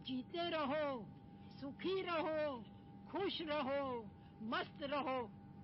जीते रहो, सुखी रहो, खुश रहो, मस्त रहो।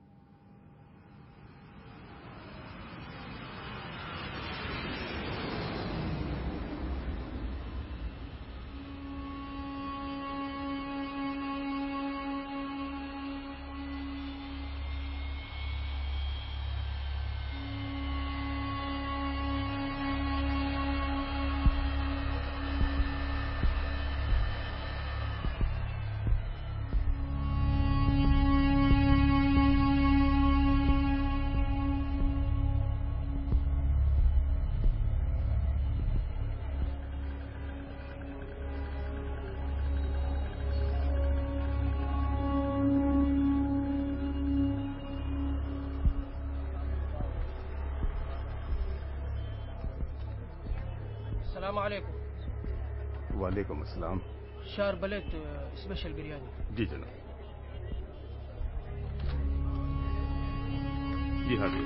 वालेकुम अस्सलाम। शारबलेट स्पेशल बिरयानी। जी जनाब। जी हाजिर।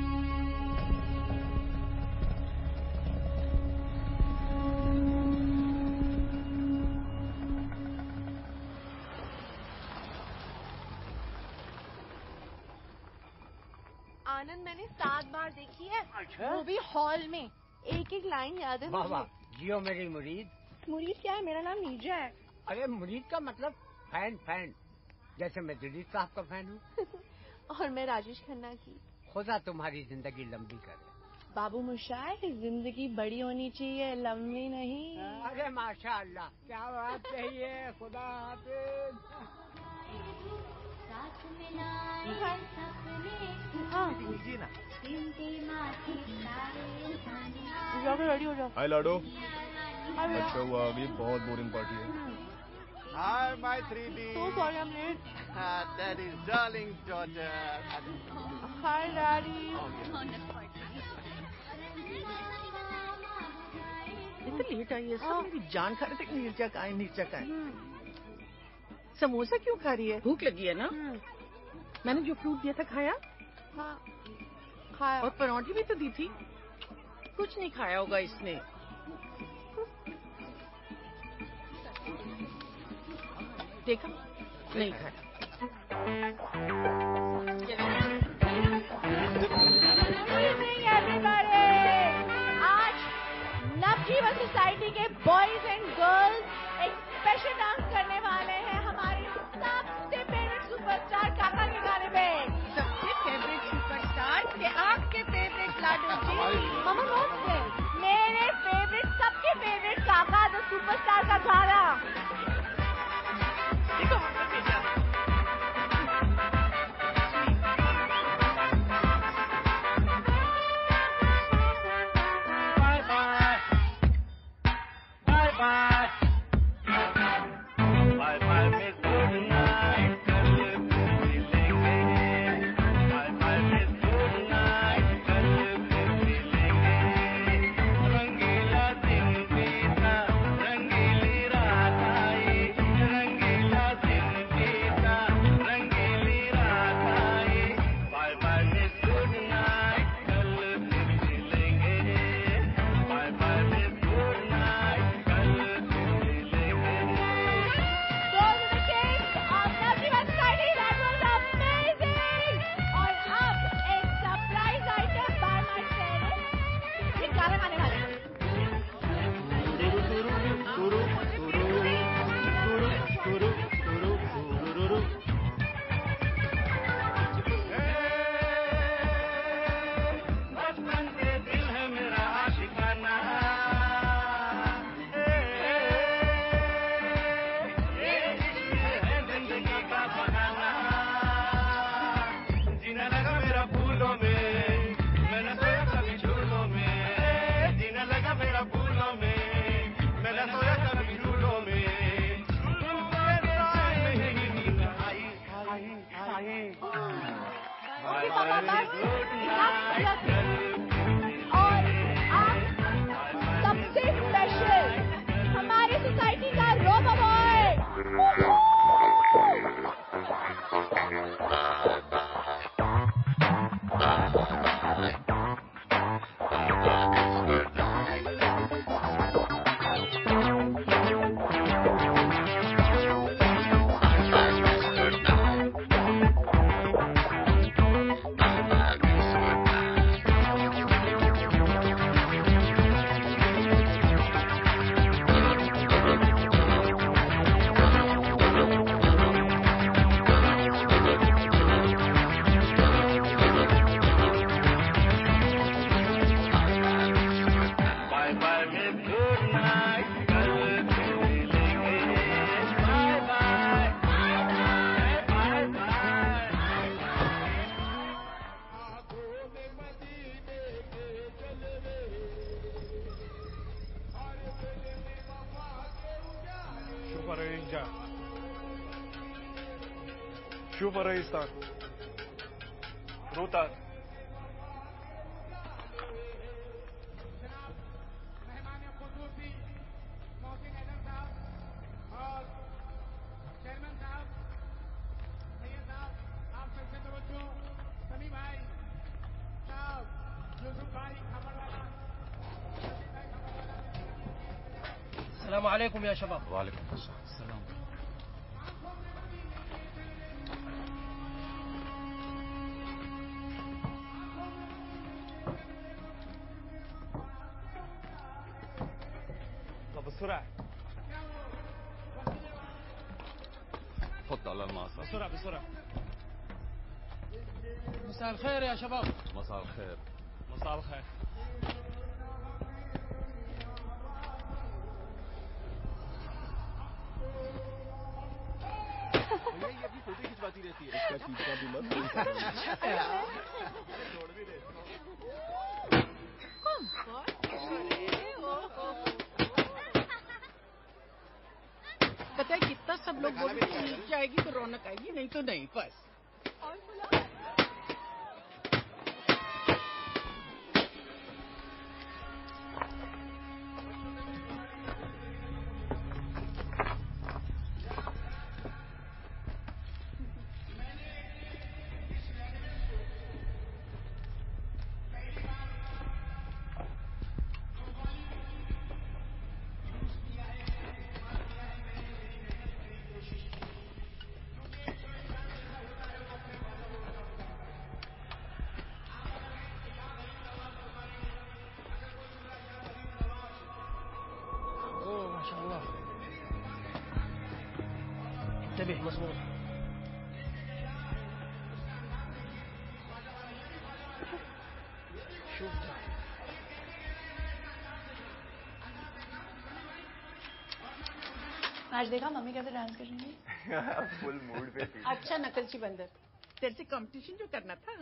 आनंद मैंने 7 बार देखी है। अच्छा? वो भी हॉल में। एक एक लाइन याद है मुझे। वाह जियो मेरी मुरीद। मुरीद क्या है? मेरा नाम नीजा है। अरे मुरीद का मतलब फैन फैन, जैसे मैं दिलीप साहब का फैन हूँ। और मैं राजेश खन्ना की। खुदा तुम्हारी जिंदगी लंबी करे। बाबू मुशाय, जिंदगी बड़ी होनी चाहिए, लंबी नहीं। अरे माशाअल्लाह, क्या बात कही है। खुदा हाफिज। रेडी हो जाओ। हाय लाडो। अच्छा हुआ अभी, बहुत बोरिंग पार्टी है। Hi, my 3D. So sorry I'm late. Daddy's darling daughter. Hi, Daddy. इतनी लेट आई है सब। मेरी जान खा रही थी। नीरजा कहाँ है, नीरजा कहाँ है? समोसा क्यों खा रही है? भूख लगी है ना? मैंने जो फ्रूट दिया था खाया? हाँ खाया। और परांठी भी तो दी थी। कुछ नहीं खाया होगा इसने। देखा नहीं खाया। आज नवजीवन सोसाइटी के बॉयज एंड गर्ल्स एक स्पेशल डांस करने वाले हैं हमारे सबसे फेवरेट सुपरस्टार काका के गाने पे। सबसे फेवरेट सुपरस्टार के आपके फेवरेट लाडो जी। मामा नोट से मेरे फेवरेट, सबके फेवरेट काका द सुपरस्टार का गाना। जा। شوف يا ريس تعال. رو تعال. السلام عليكم يا شباب. وعليكم السلام. طب بسرعة. حط على المعصر. بسرعة. مساء الخير يا شباب. مساء الخير. भैया ये अपनी फोटो खिंचवाती रहती है। इसका चीज का भी मत छोड़ भी दे। पता है कितना सब लोग बोलते हैं नीचे आएगी तो रौनक आएगी, नहीं तो नहीं, बस। ما شاء الله. انتبه مظبوط. شوف ده. आज देखा मम्मी कैसे डांस कर रही है? फुल मूड पे थी। अच्छा नकलची बंदर, तेरे से कंपटीशन जो करना था।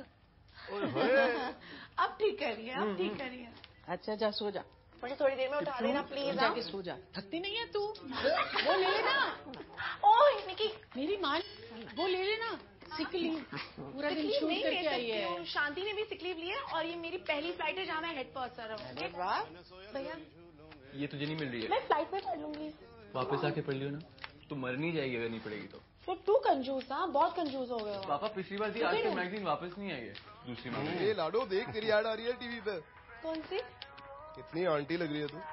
अब ठीक करिए. अच्छा जा सो जा, मुझे थोड़ी देर में उठा लेना प्लीज. जाके सो जा। थकती नहीं है तू? वो ले लेना। ओह निकी, मेरी माँ वो ले लेना, सिक लीव पूरा दिन शूट नहीं करके ले आई है। सकती हूँ. शांति ने भी सिक लीव ली है और ये मेरी पहली फ्लाइट है जहाँ मैं हेड फर्स्ट कर रहा हूँ. भैया ये तुझे नहीं मिल रही है. मैं फ्लाइट में पढ़ लूंगी. वापस आके पढ़ लियो ना, तू मर नहीं जाएगी अगर नहीं पड़ेगी तो. तो तू कंजूस, हाँ बहुत कंजूस हो गए हो. पापा पिछली बार थी, आज तक मैगजीन वापस नहीं आई है. दूसरी मैगजीन. ये लाडो देख तेरी ऐड आ रही है टीवी पे. कौन सी? कितनी आंटी लग रही है तू.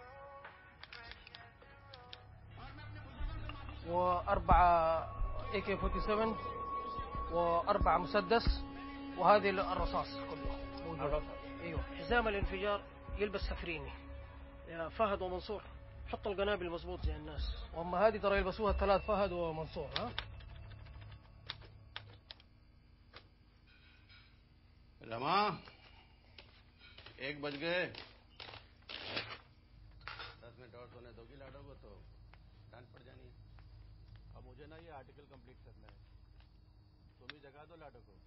و4 AK-47 و4 مسدس وهذه الرصاص كله موجود. ايوه حزام الانفجار يلبس سفريني. يا فهد ومنصور حط القنابل مظبوط زي الناس. واما هذه ترى يلبسوها الثلاث فهد ومنصور. ها रमा 1 बज गए. 10 मिनट और सोने दोगी लाडो को तो डांट पड़ जानी है. अब मुझे ना ये आर्टिकल कंप्लीट करना है. तुम ही जगा दो लाडो को.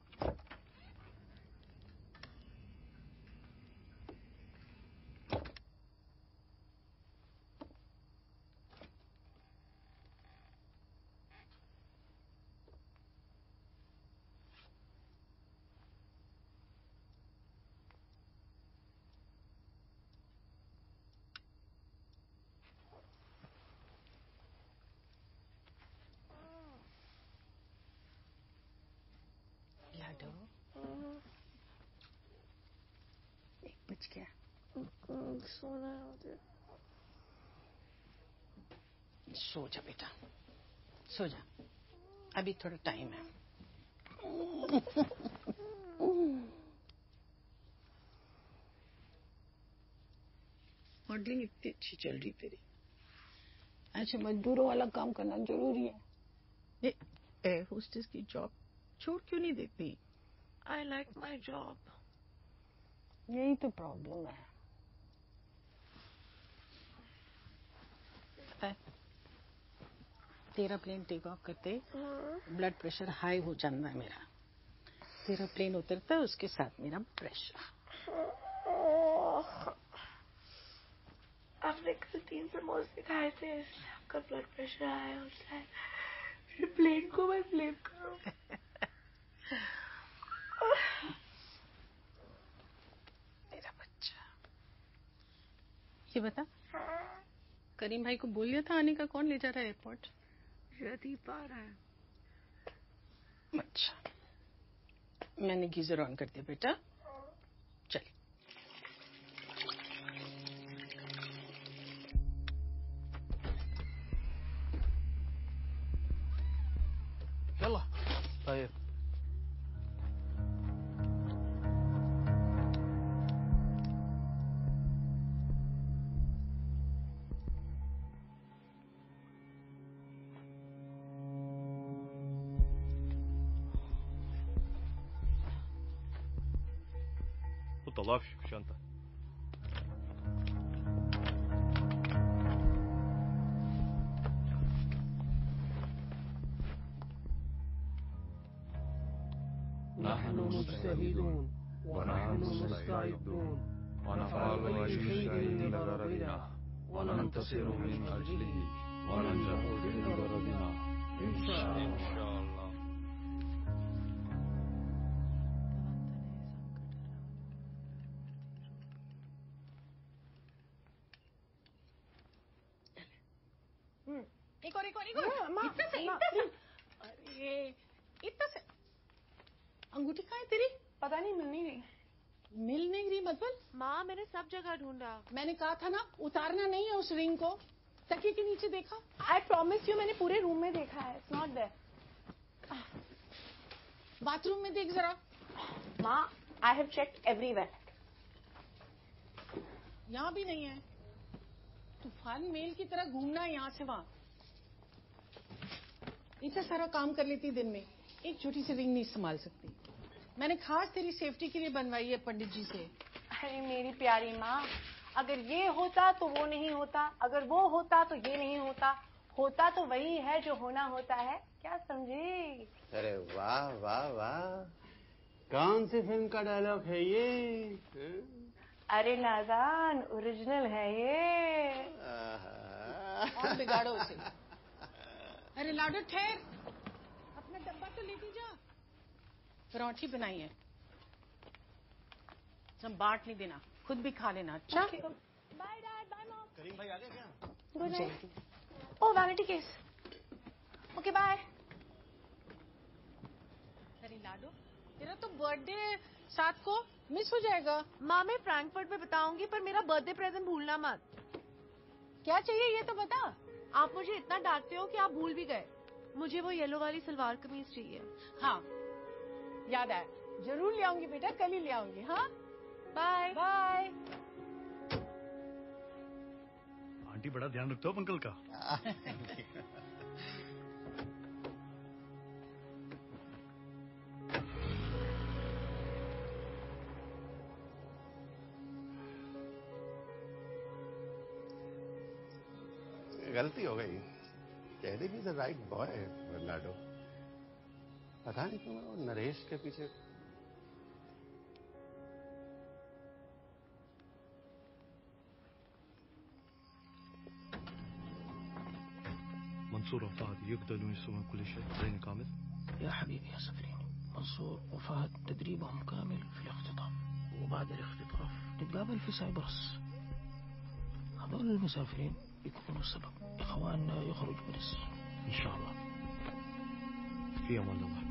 लाडो 1 बज गया. सोना है. सो जा बेटा, सो जा, अभी थोड़ा टाइम है. मॉडलिंग इतनी अच्छी चल रही तेरी. अच्छा मजदूरों वाला काम करना जरूरी है. ये एयर होस्टेस की जॉब छोड़ क्यों नहीं देती? I like my job. यही तो प्रॉब्लम है. पता है तेरा प्लेन टेक ऑफ करते ब्लड प्रेशर हाई हो जाता है मेरा. तेरा प्लेन उतरता है उसके साथ मेरा प्रेशर. आपने गलती 3 समोसे खाए थे इसलिए आपका ब्लड प्रेशर आया होता है। मेरे प्लेन को मत ब्लेम करो। मेरा बच्चा। ये बता, करीम भाई को बोल दिया था आने का? कौन ले जा रहा है एयरपोर्ट? प्रदीप आ रहा है। अच्छा, मैंने गीजर ऑन कर दिया बेटा। चल। يلا طيب. وطلعش في الشنطة. نحن مجتهدون ونحن مستعدون ونفعل أي شيء لغرضنا وننتصر من أجله وننجح في غرضنا إن شاء الله. एक और इतना से अरे इतना से अंगूठी कहाँ है तेरी? पता नहीं, मिल नहीं रही। मिल नहीं रही मतलब? माँ मैंने सब जगह ढूंढा। मैंने कहा था ना उतारना नहीं है उस रिंग को। तकिए के नीचे देखा? आई प्रॉमिस यू, मैंने पूरे रूम में देखा है। It's not there. बाथरूम में देख जरा। माँ आई हैव चेक्ड एवरीवेयर। यहाँ भी नहीं है। तूफान मेल की तरह घूमना है यहाँ से वहाँ। इतना सारा काम कर लेती दिन में, एक छोटी सी रिंग नहीं संभाल सकती। मैंने खास तेरी सेफ्टी के लिए बनवाई है पंडित जी से। अरे मेरी प्यारी माँ, अगर ये होता तो वो नहीं होता, अगर वो होता तो ये नहीं होता, होता तो वही है जो होना होता है। क्या समझी? अरे वाह वाह वाह, कौन सी फिल्म का डायलॉग है ये? अरे नादान, ओरिजिनल है ये। और बिगाड़ो उसे। अरे लाडो ठहर, अपना डब्बा तो लेती जा। पराठे बनाई है, सब बांट नहीं देना, खुद भी खा लेना। अच्छा bye dad, bye mom. Karim भाई आ गए क्या? Good night. Oh vanity case. Okay bye. अरे लाडो, तेरा तो बर्थडे 7 को, मिस हो जाएगा। माँ मैं फ्रैंकफर्ट में बताऊंगी, पर मेरा बर्थडे प्रेजेंट भूलना मत। क्या चाहिए ये तो बता। आप मुझे इतना डांटते हो कि आप भूल भी गए। मुझे वो येलो वाली सलवार कमीज चाहिए। हाँ याद आया, जरूर ले आऊंगी बेटा, कल ही ले आऊंगी। हाँ बाय बाय। आंटी बड़ा ध्यान रखते हो अंकल का। गलती हो गई। कहते भी द राइट बॉय लाडो। पता नहीं क्यों वो नरेश के पीछे। منصور وفهد يقدرون يسوون كل شيء تدرين كامل؟ يا حبيبي يا سفرين، منصور وفهد تدريبهم كامل في الاختطاف، وبعد الاختطاف نتقابل في سايبرس. هذول المسافرين يكونوا سبب إخواننا يخرج من السجن إن شاء الله. في أمان الله.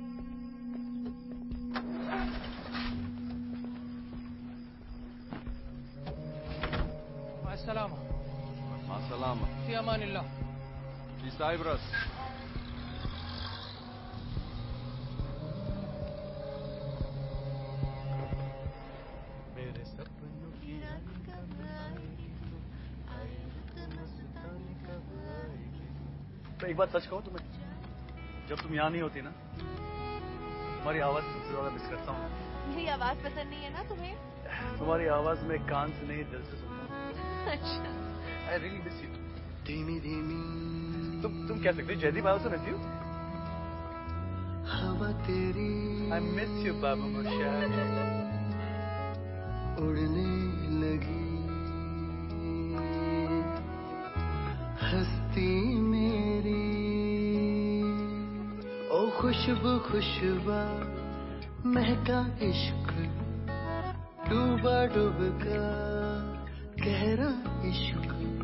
مع السلامة. مع السلامة. في أمان الله. في سايبرس. तो एक बात सच कहूं तुम्हें, जब तुम यहाँ नहीं होती ना, तुम्हारी आवाज सबसे ज्यादा मिस करता हूँ। मेरी आवाज पसंद नहीं है ना तुम्हें? तुम्हारी आवाज में कान से नहीं दिल से सुनता हूँ। अच्छा। I really miss you. धीमी धीमी। तुम कह सकते हो Jaideep I also miss you. हवा तेरी। I miss you बाबू मुशार। उड़ने लगी। हस्ती मेरी ओ खुशबू खुशबा महका इश्क डूबा डूबका गहरा इश्क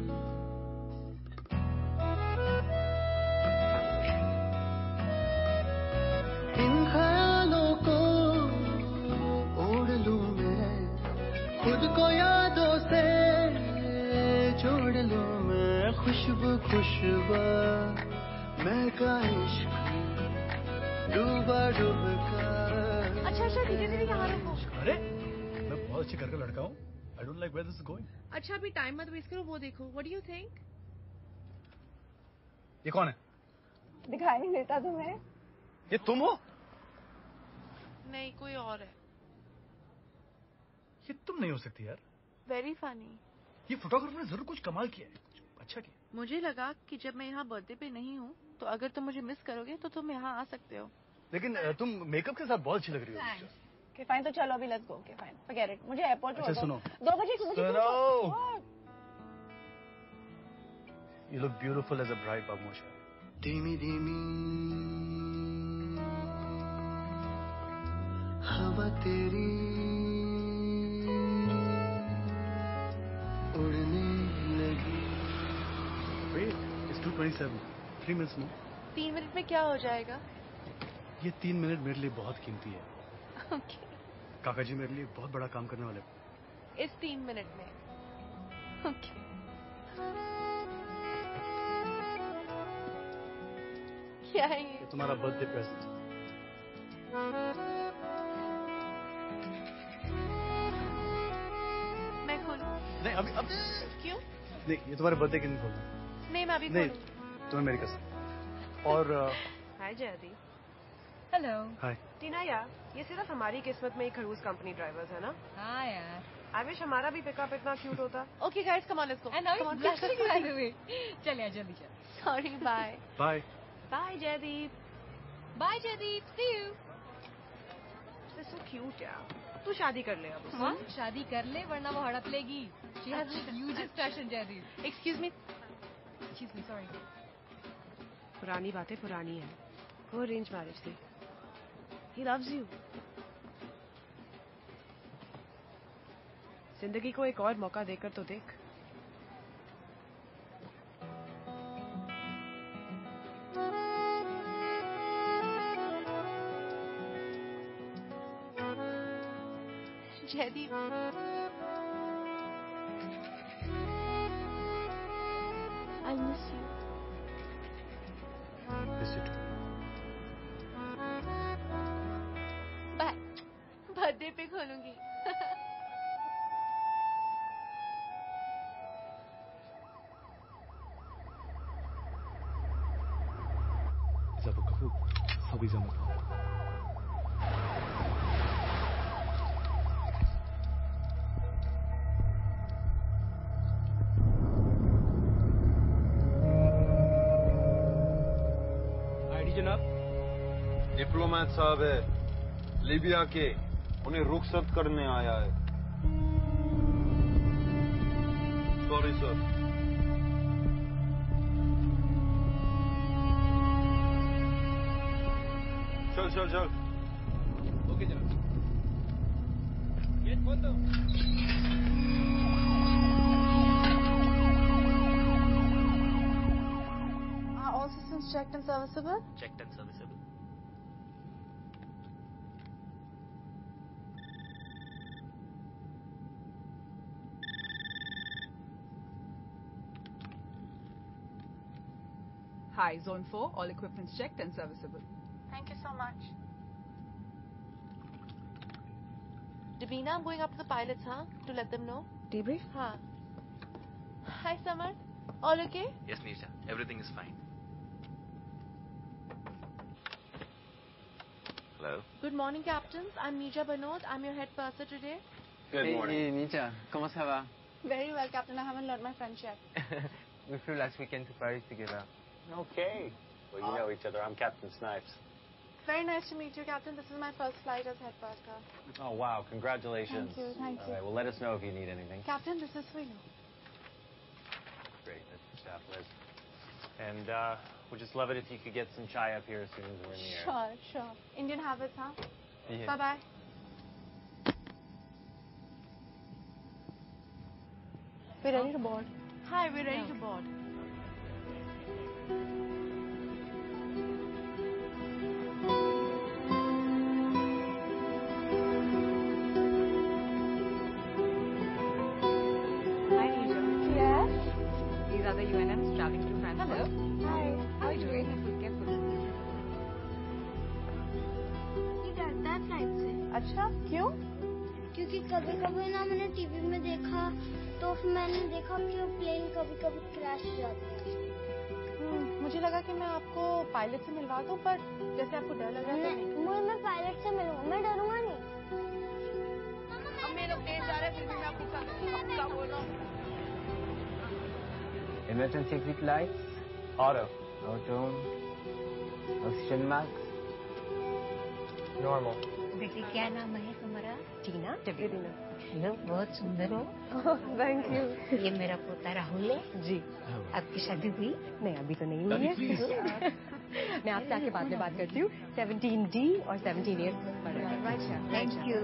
इन ख्यालों को ओढ़ लूं मैं खुद को यादों से जोड़ लूं मैं खुशबू खुशबा महका इश्क डूबा डूबका। अच्छा धीरे धीरे यहाँ रुको। अरे मैं बहुत अच्छी घर का लड़का हूँ। I don't like where this is going. अच्छा अभी टाइम मत वेस्ट करो, वो देखो। What do you think? ये कौन है? दिखाई नहीं देता तुम्हें? ये तुम हो? नहीं, कोई और है। ये तुम नहीं हो सकती यार। Very funny. ये फोटोग्राफर ने जरूर कुछ कमाल किया है, कुछ अच्छा किया। मुझे लगा कि जब मैं यहाँ बर्थडे पे नहीं हूँ तो अगर तुम मुझे मिस करोगे तो तुम यहाँ आ सकते हो। लेकिन तुम मेकअप के साथ बहुत अच्छी लग रही हो। Okay, fine, तो चलो अभी let's go. Okay, fine, forget it. मुझे एयरपोर्ट अच्छा सुनो। 2 बजे सुनो। You look beautiful as a bride, Bagmosha. धीमी धीमी हवा तेरी उड़ने लगी। Wait, it's 2:27. 3 minutes more. 3 minute में क्या हो जाएगा? ये 3 मिनट मेरे लिए बहुत कीमती है। Okay. काका जी मेरे लिए बहुत बड़ा काम करने वाले। इस 3 मिनट में। Okay. क्या है ये? तुम्हारा बर्थडे प्रेजेंट। मैं खोलूं? नहीं अभी अब क्यों? नहीं, ये तुम्हारे बर्थडे के दिन खोलना। नहीं मैं अभी नहीं, खोलूं। तुम्हें मेरी कसम। और हाय जयदीप। हेलो। हाय। टीना यार, ये सिर्फ हमारी किस्मत में ही खड़ूस कंपनी ड्राइवर्स है ना? हाँ यार। आई विश हमारा भी पिकअप इतना क्यूट होता। Okay guys, come on, let's go. And now Come on, he's blushing by the way. चल यार जल्दी चल। Sorry, bye. Bye. Bye Jaideep. Bye Jaideep, see you. This is so cute यार। तू शादी कर ले अब। हाँ? शादी कर ले वरना वो हड़प लेगी। She has the hugest passion Jaideep. Excuse me. Excuse me, sorry. पुरानी बातें पुरानी है। वो अरेंज मैरिज थी। He loves you. जिंदगी को एक और मौका देकर तो देख। Jaideep. I miss you. Miss you too. Bye. Birthday पे खोलूंगी। إذا بكفوك صبي زمك. आईडी जनाब। डिप्लोमेट साहब है लीबिया के, उन्हें रुखसत करने आया है। Sorry sir. चल चल चल। ओके जनाब। गेट खोल दो। All systems checked and serviceable? Checked and serviceable. Hi, Zone 4, all equipment's checked and serviceable. Thank you so much. Davina, I'm going up to the pilots, huh? To let them know. Debrief? Huh. Hi, Samar. All okay? Yes, Nisha. Everything is fine. Hello. Good morning, captains. I'm Nisha Banod. I'm your head purser today. Good morning. Hey, Nisha. Comment ça va? Very well, Captain. I haven't learned my French yet. We flew last weekend to Paris together. Okay. Well, you know each other. I'm Captain Snipes. Very nice to meet you, Captain. This is my first flight as head purser. Oh, wow. Congratulations. Thank you. Thank All you. right. Well, let us know if you need anything. Captain, this is for you. Great. That's Liz. And we'd just love it if you could get some chai up here as soon as we're in the air. Sure, sure. Indian habits, huh? Yeah. Bye-bye. We're ready to board. Hi, we're ready to board. Hi, Nisha. Yes? These are the UNMs traveling to Frankfurt. Hello. Hi. How are you doing? Careful. ये डरता है flight से। अच्छा, क्यों? क्योंकि कभी-कभी ना मैंने टीवी में देखा तो फिर मैंने देखा कि वो प्लेन कभी-कभी क्रैश हो जाता है। मुझे लगा कि मैं आपको पायलट से मिलवा दूं, पर जैसे आपको डर लग रहा है तो मैं पायलट से मिलूंगा, मैं डरूंगा नहीं। अब मेरे लोग तेज जा रहे हैं, फिर भी मैं पूछा क्या बोल रहा हूँ। Emergency exit lights. Auto. Auto. Oxygen mask. Normal. बेटी क्या नाम है तुम्हारा? टीना? टीना। बहुत सुंदर हो। Thank you. ये मेरा पोता राहुल है। जी। आपकी शादी हुई? नहीं, अभी तो नहीं हुई है। मैं आपसे आके बाद में बात करती हूँ। 17D और 17A। Thank you.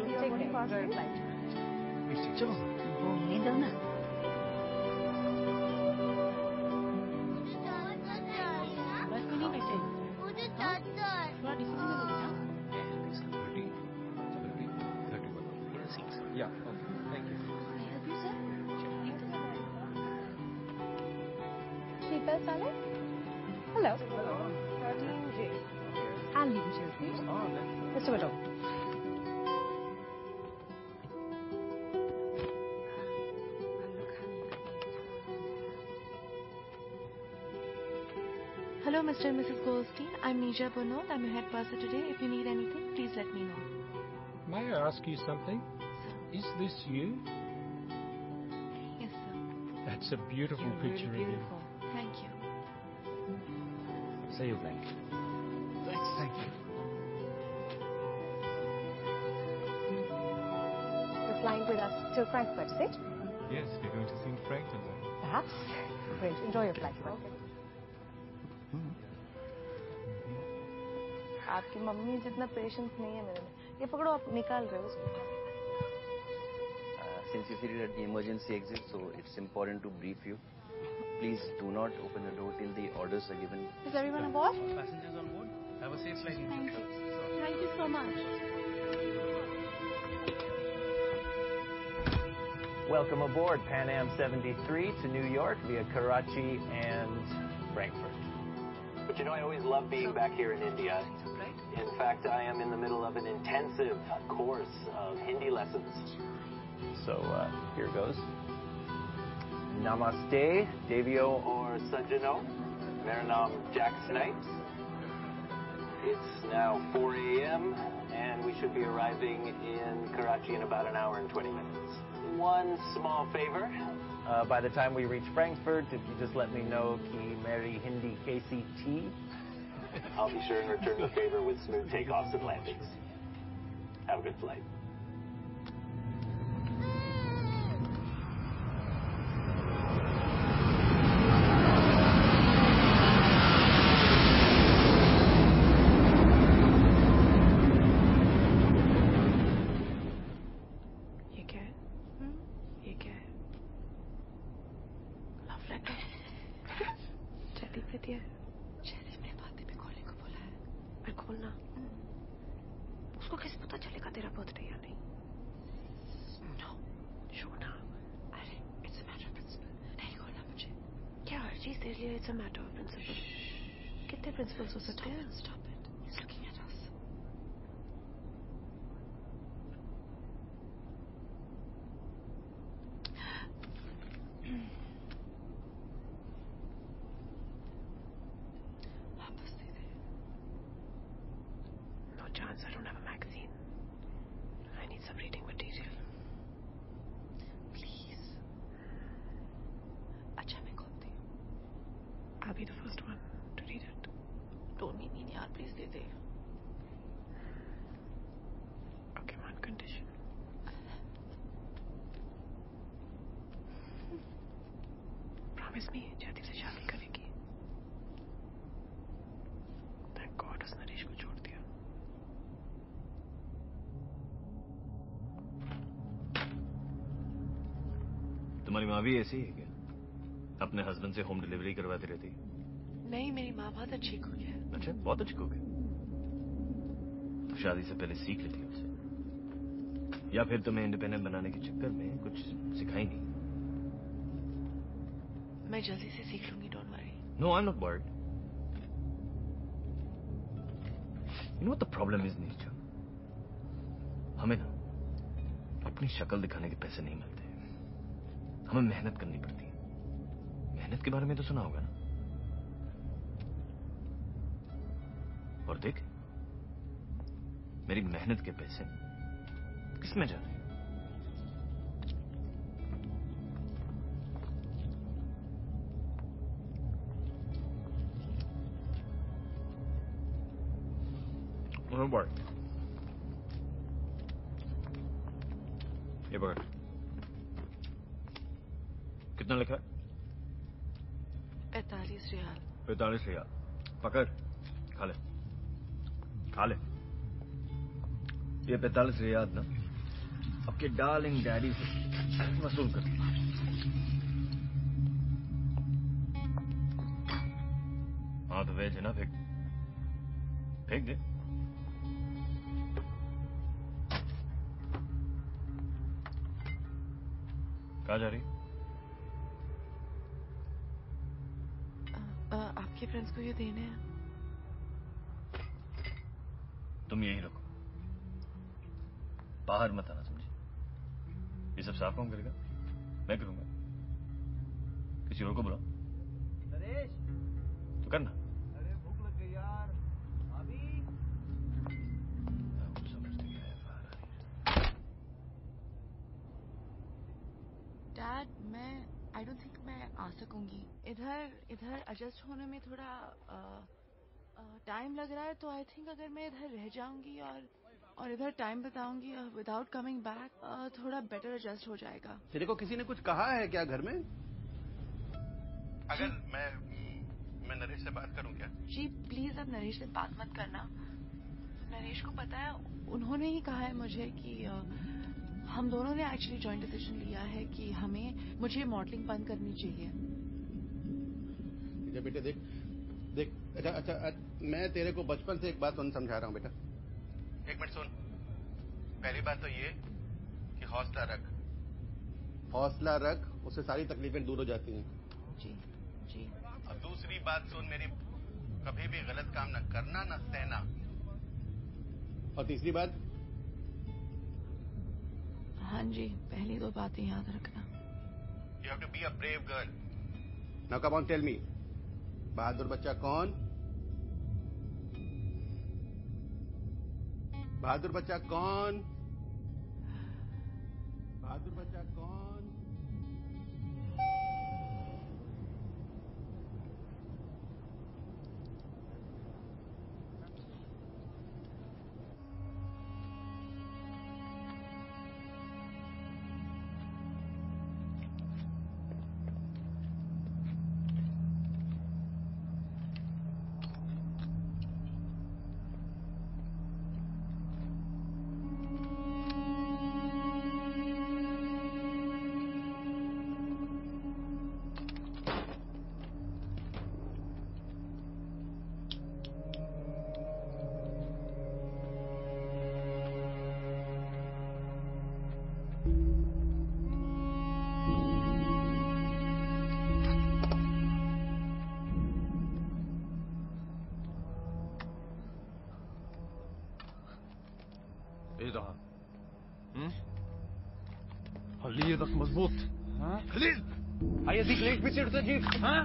चलो। घूमने दो ना। बस में नहीं बैठे। मुझे डर थोड़ा डिस्प्ले में रुक जाओ। Yeah, okay. Thank you. Seatbelt darling? Hello. 13J. I'll leave it here, please. Mr. Widow. Hello, Mr. and Mrs. Goldstein. I'm Nisha Bunod. I'm your head purser today. If you need anything, please let me know. May I ask you something? Is this you? Yes, sir. That's a beautiful picture of you. Thank you. Say you blank. Thank you. You're flying with us to Frankfurt, is it? Yes, we're going to St. Frankfurt then. Perhaps. Great. Enjoy your flight. आपकी mummy जितना patience नहीं है मेरे में। ये पकड़ो, आप निकाल रहे हो उसको। Since you seated at the emergency exit, so it's important to brief you. Please do not open the door till the orders are given. Is everyone aboard? Passengers on board. Have a safe flight. Thank you. Thank you so much. Welcome aboard Pan Am 73 to New York via Karachi and Frankfurt. But you know, I always love being back here in India. In fact, I am in the middle of an intensive course of Hindi lessons. So here goes. Namaste, Devio or Sajjano. Mera naam Jack Snipes. It's now 4 a.m. and we should be arriving in Karachi in about an hour and 20 minutes. One small favor. By the time we reach Frankfurt, if you just let me know ki meri Hindi KCT, I'll be sure and return the favor with smooth takeoffs and landings. Have a good flight. ये क्या है? ये क्या है? Love letter. Jaideep ने दिया है। जयदीप ने बातें भी खोलने को बोला है। मैं खोलना? उसको कैसे पता चलेगा तेरा बर्थडे या नहीं? नो, छोड़ना। अरे, it's a matter of principle. नहीं खोलना मुझे। क्या हर चीज तेरे लिए it's a matter of principle? कितने principles हो सकते हैं? Stop it. He's looking at us. No chance. I don't have a magazine. I need some reading material. Please. अच्छा मैं खोलती हूँ. I'll be the first one to read it. Don't be mean, yaar. Please they they. Okay, one condition. Promise me, Jaideep से शादी करेगी. तुम्हारी माँ भी ऐसी है क्या? अपने हस्बैंड से होम डिलीवरी करवाती रहती? नहीं, मेरी माँ बहुत अच्छी कुक है। अच्छा, बहुत अच्छी कुक है। तो शादी से पहले सीख लेती उससे, या फिर तुम्हें इंडिपेंडेंट बनाने के चक्कर में कुछ सिखाई नहीं? मैं जल्दी से सीख लूंगी, don't worry. No, I am not worried. You know what the problem is Neerja, हमें ना अपनी शक्ल दिखाने के पैसे नहीं मिलते, हमें मेहनत करनी पड़ती है। मेहनत के बारे में तो सुना होगा ना? और देख, मेरी मेहनत के पैसे किसमें जा रहे हैं? ये पकड़, कितना लिखा है? 45 रियाल। 45 रियाल। पकड़, खा ले, खा ले। ये 45 रियाल ना आपके डार्लिंग डैडी से वसूल कर। हाँ तो वेज है ना, फेंक फेंक दे। कहाँ जा रही? आपके फ्रेंड्स को ये देने हैं। तुम यही रखो, बाहर मत आना, समझी? ये सब साफ कौन करेगा? मैं करूंगा। किसी और को बुलाओ। नरेश, तो करना। अरे भूख लग गई यार। अभी डैड, आई डोंट थिंक मैं आ सकूंगी। इधर एडजस्ट होने में थोड़ा टाइम लग रहा है, तो आई थिंक अगर मैं इधर रह जाऊंगी और इधर टाइम बताऊंगी विदाउट कमिंग बैक, थोड़ा बेटर एडजस्ट हो जाएगा। तेरे को किसी ने कुछ कहा है क्या घर में? अगर मैं नरेश से बात करूं क्या? जी प्लीज, अब नरेश से बात मत करना। नरेश को पता है, उन्होंने ही कहा है मुझे कि हम दोनों ने एक्चुअली जॉइंट डिसीजन लिया है कि मुझे मॉडलिंग बंद करनी चाहिए। बेटे देख, अच्छा, मैं तेरे को बचपन से एक बात समझा रहा हूँ बेटा। एक मिनट सुन। पहली बात तो ये कि हौसला रख, उससे सारी तकलीफें दूर हो जाती हैं। जी जी। और दूसरी बात सुन मेरी, कभी भी गलत काम न करना, न सहना। और तीसरी बात, हाँ जी, पहली दो बातें याद रखना। You have to be a brave girl. Now come on, tell me, बहादुर बच्चा कौन? बहादुर बच्चा कौन? बहादुर बच्चा कौन? ايه ده؟ خليه ايدك مظبوط. ها خليل، هيديك ليش بتصير تجيب؟ ها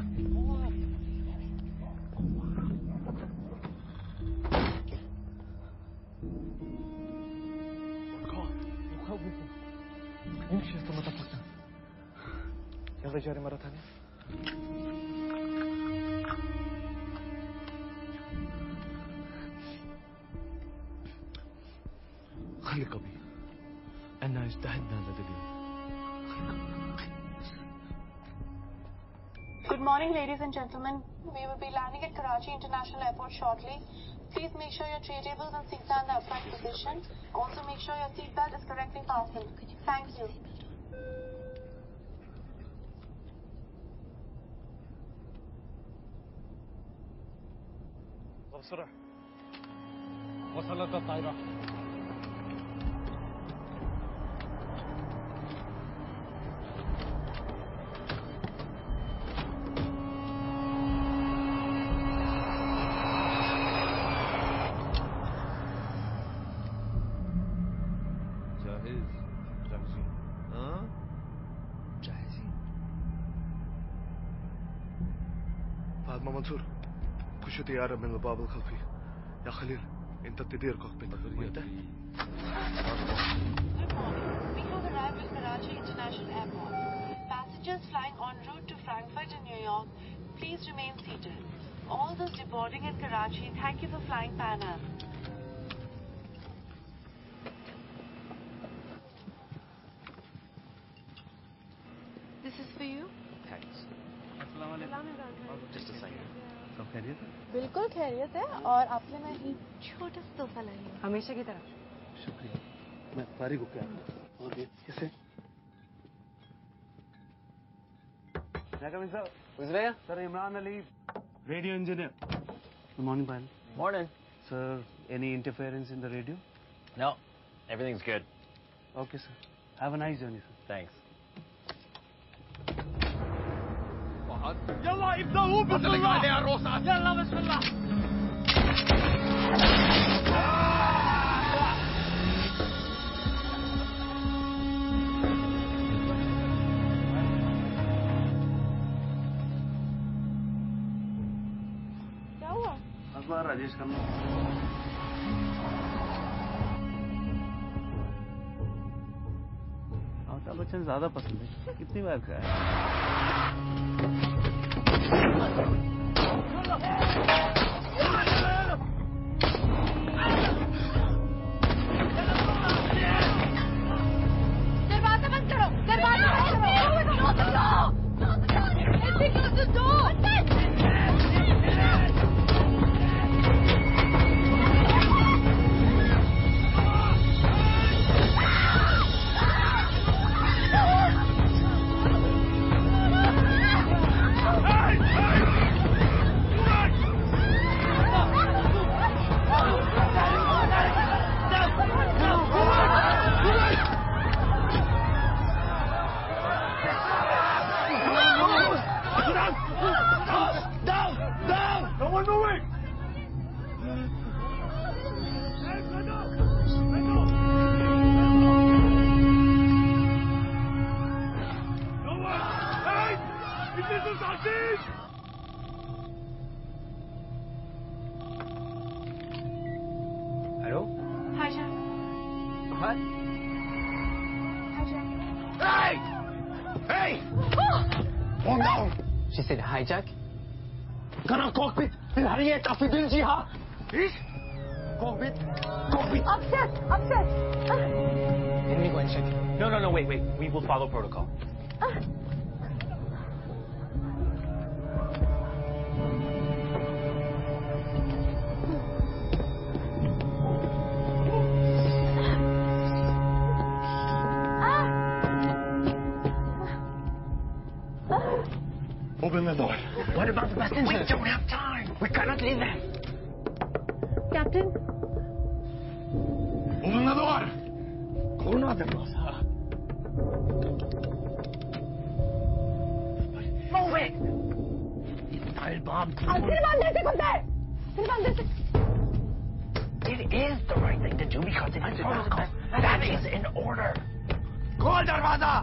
يخوفه. امشي يا طماطم فكر. يلا جاري مرة ثانية. خليك قوي. أنا اجتهدنا لدليل. Good morning, ladies and gentlemen. We will be landing at Karachi International Airport shortly. Please make sure your tray tables and seats are in the upright position. Also, make sure your seat belt is correctly fastened. Thank you. طب بسرعة. وصلت الطائرة. جاهزين. جاهزين. فاطمة منصور خشوا طيارة من الباب الخلفي. يا خليل انت تدير كوكبيت وانت We have arrived at Karachi International Airport. Passengers flying en route to Frankfurt and New York, please remain seated. All those deboarding in Karachi, thank you for flying Pan Am. This is for you. Thanks. अस्सलाम वालेकुम. Just a second. सब खैरियत है? बिल्कुल खैरियत है और आपके मैं एक छोटा सा तोहफा लाई हूँ हमेशा की तरह. शुक्रिया. मैं फारिग होकर और ये किसे? Who's there? Sir, Imran Ali, radio engineer. Good morning, Pan. Morning. Sir, any interference in the radio? No, everything's good. Okay, sir. Have a nice journey, sir. Thanks. يلا ابدأوا بسم الله. يلا بسم الله. क्या हुआ? अखबार राजेश खन्ना. अमिताभ बच्चन ज्यादा पसंद है. कितनी बार खाया? दरवाजा बंद करो. दरवाजा बंद करो. Close the door. Hello? Hi, Jack. What? Hi, Jack. Hey! Hey! Calm down. She said hijack. قناة cockpit في الحرية في بالجهة. إيش؟ Cockpit. Upset. Let me go and check. No, wait. We will follow protocol. Open the door. What about the passengers? We don't have time. We cannot leave them. Captain. Open the door. Corona de rosa. Move it. Está el bomb. It is the right thing to do because it is protocol. That is in order. Call Darwaza.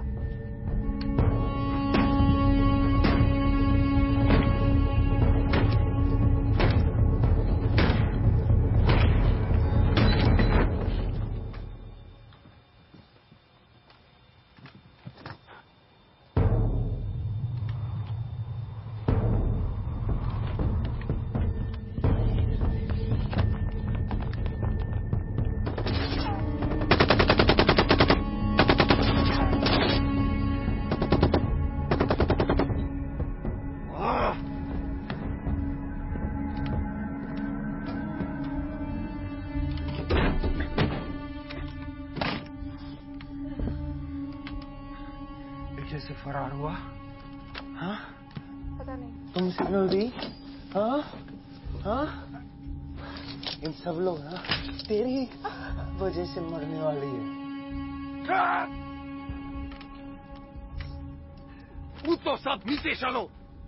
कैसे फरार हुआ? हाँ? पता नहीं. तुम signal दी? हाँ? इन सब लोग ना तेरी वजह से मरने वाली है। तो सब नीचे चलो,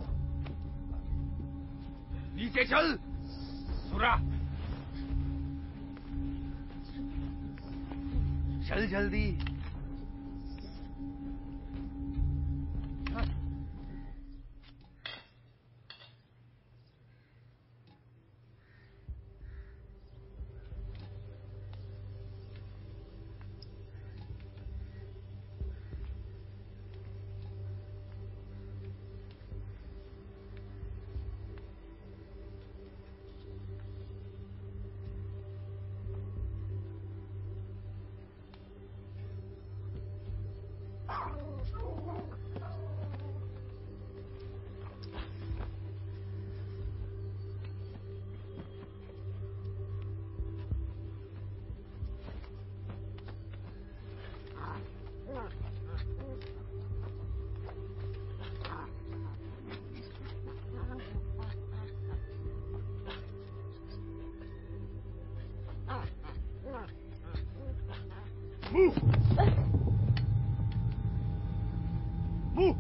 नीचे चल। सुरा, चल जल्दी। Move! Move!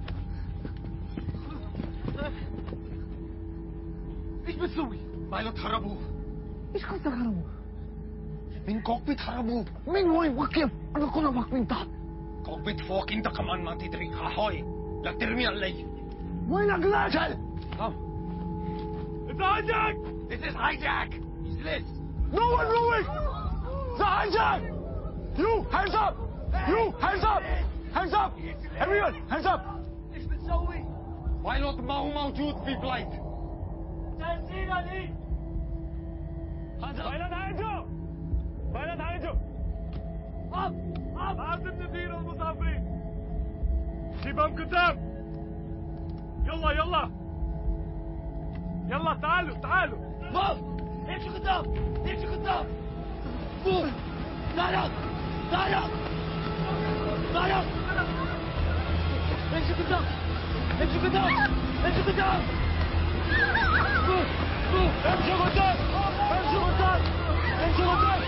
Ich bin's, Louis. Pilot Harabu. ايش قصدك هربوا؟ من كوكبيت هربوا. من وين وقف؟ انا كنا واقفين تحت. كوكبيت فوق، انت كمان ما تدري. هاي لا ترمي علي. وينك لا؟ جل. It's a hijack! This is hijack! Useless! No one moving! The hijack! You, hands up! You, hands up! Hands up! Everyone, hands up! ايش بتسوي؟ بايلوت ما هو موجود في فلايت. جاهزين علي. بايلوت هينجو! بايلوت هينجو! up! up! لازم ندير المسافرين. شباب قدام. يلا يلا. يلا تعالوا تعالوا. موف! امشوا قدام! امشوا قدام! موف! تعالوا! تعالوا! تعالوا! امشوا قدام! امشوا قدام! امشوا قدام! موف! موف! امشوا قدام! امشوا قدام! امشوا قدام!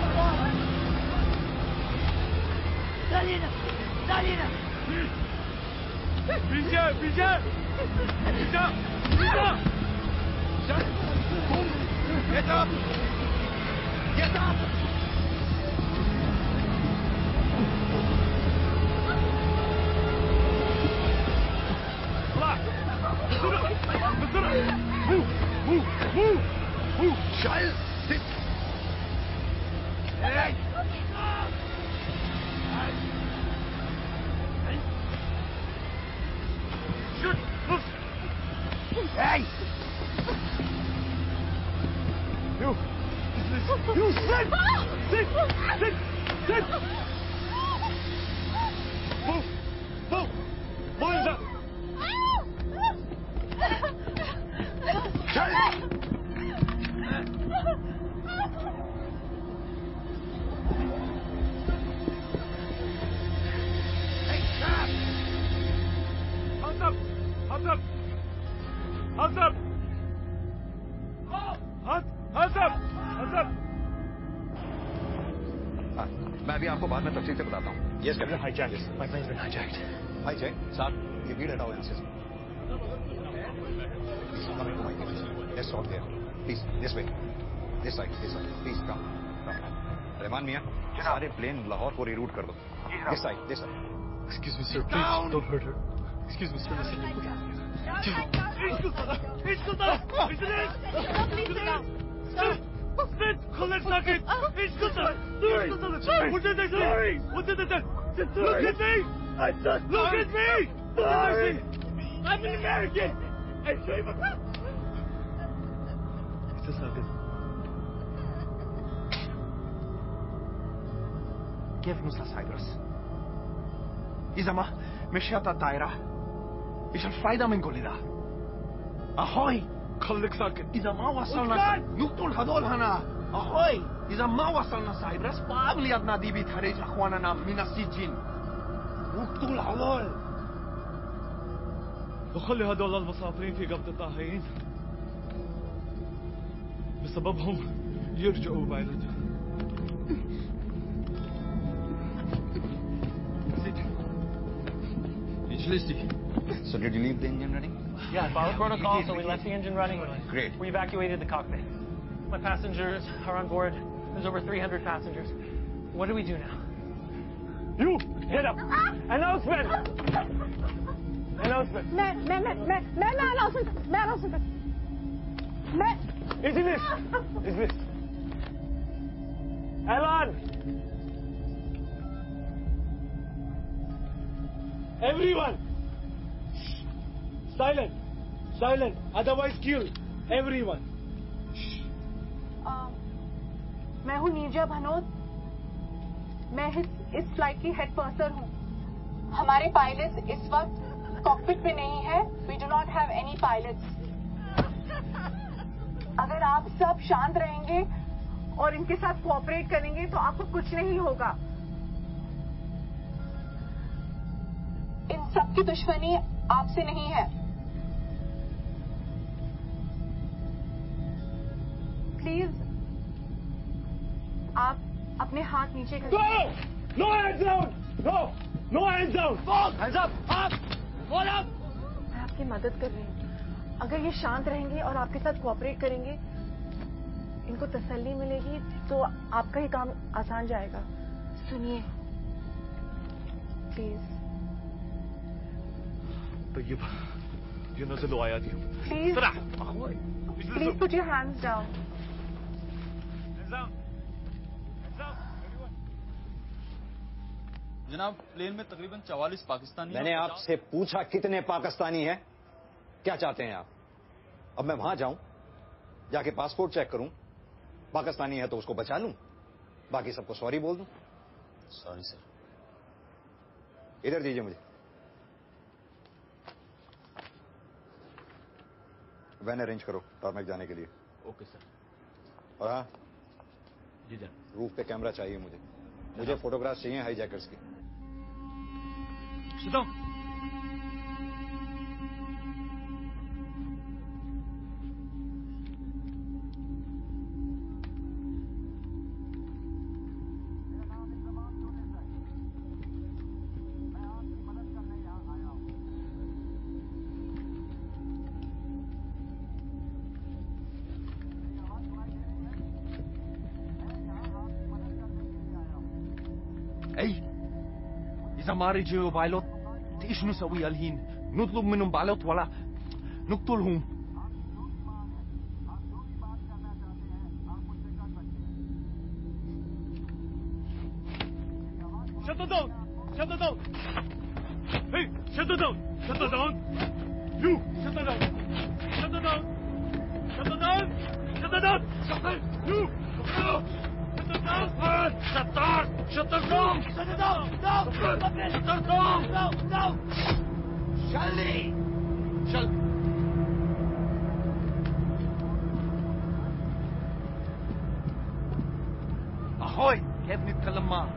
تعالينا! تعالينا! بيجا بيجا بيجا بيجا. Get up! Get up! بسرعة! بسرعة! Move! Move! Move! Move! Child! Sit! Hey! Shoot! Move! Hey! You! You sit! Sit! Sit! Sit! Move! Move! Move up! Shut it! Hey, stop! Hands up! Hands up! Hands up! Hands up! Hands up! मैं अभी आपको बाद में तफसील से बताता हूँ। Yes, Captain. Hijacked. My plane's been hijacked. Hijack? साहब, ये भीड़ हटाओ यहाँ से। Coming to my place. Let's stop there. Please, this way. This side. This side. Please come. Come. Rahman मियाँ, सारे प्लेन लाहौर को reroute कर दो. This side. This side. Excuse me, sir. Please don't hurt her. Excuse me, sir. Listen. Sit! خليك ساكت! ايش قصة؟ Sorry! What did I say? Sorry! What did I say? Look at me! Look at me! Sorry! I'm an American! I say my... It's a second. كيف نوصل سايبرس؟ إذا ما مشيت الطائرة إيش الفايدة من كل ده؟ أخوي خليك ساكت. إذا ما وصلنا نقتل هذول هنا. أخوي إذا ما وصلنا سايبرس فقبل يدنا بتخرج أخواننا من السجن. نقتل هذول. وخلي هذول المسافرين في قبضة الطاهين. بسببهم يرجعوا بايلوت. So did you leave the engine running? Yeah, followed protocol, so we left the engine running. Great. We evacuated the cockpit. My passengers are on board. There's over 300 passengers. What do we do now? You, get up. Announcement. Announcement. Is this? Alan. Everyone. Silent. Otherwise kill. Everyone. मैं हूँ नीरजा भनोत। मैं इस flight की head person हूँ। हमारे pilots इस वक्त cockpit में नहीं है। We do not have any pilots. अगर आप सब शांत रहेंगे और इनके साथ कोऑपरेट करेंगे तो आपको कुछ नहीं होगा। इन सब की दुश्मनी आपसे नहीं है। प्लीज आप अपने हाथ नीचे करें। No hands down. No hands down. Hands up. Hold up. मैं आपकी मदद कर रही हूँ। अगर ये शांत रहेंगे और आपके साथ कोऑपरेट करेंगे, इनको तसल्ली मिलेगी तो आपका ही काम आसान जाएगा। सुनिए please. طيب ينزلوا ايادي. Please put your hands down. जनाब, प्लेन में तकरीबन 44 पाकिस्तानी। मैंने आपसे पूछा कितने पाकिस्तानी हैं? क्या चाहते हैं आप? अब मैं वहां जाऊं, जाके पासपोर्ट चेक करूं, पाकिस्तानी है तो उसको बचा लूं, बाकी सबको सॉरी बोल दूं? Sorry sir. इधर दीजिए मुझे। वैन अरेंज करो टारमेक जाने के लिए। Okay sir. और हाँ जी जनाब, रूफ पे कैमरा चाहिए मुझे फोटोग्राफ चाहिए हाईजैकर्स की। Sit down. إذا ما رجعوا بايلوت إيش نسوي الحين؟ نطلب منهم بايلوت ولا نقتلهم؟ Shut the down! Hey, shut the down! You, shut the down! You, shut the down! شل أخوي كيف نتكلم معه؟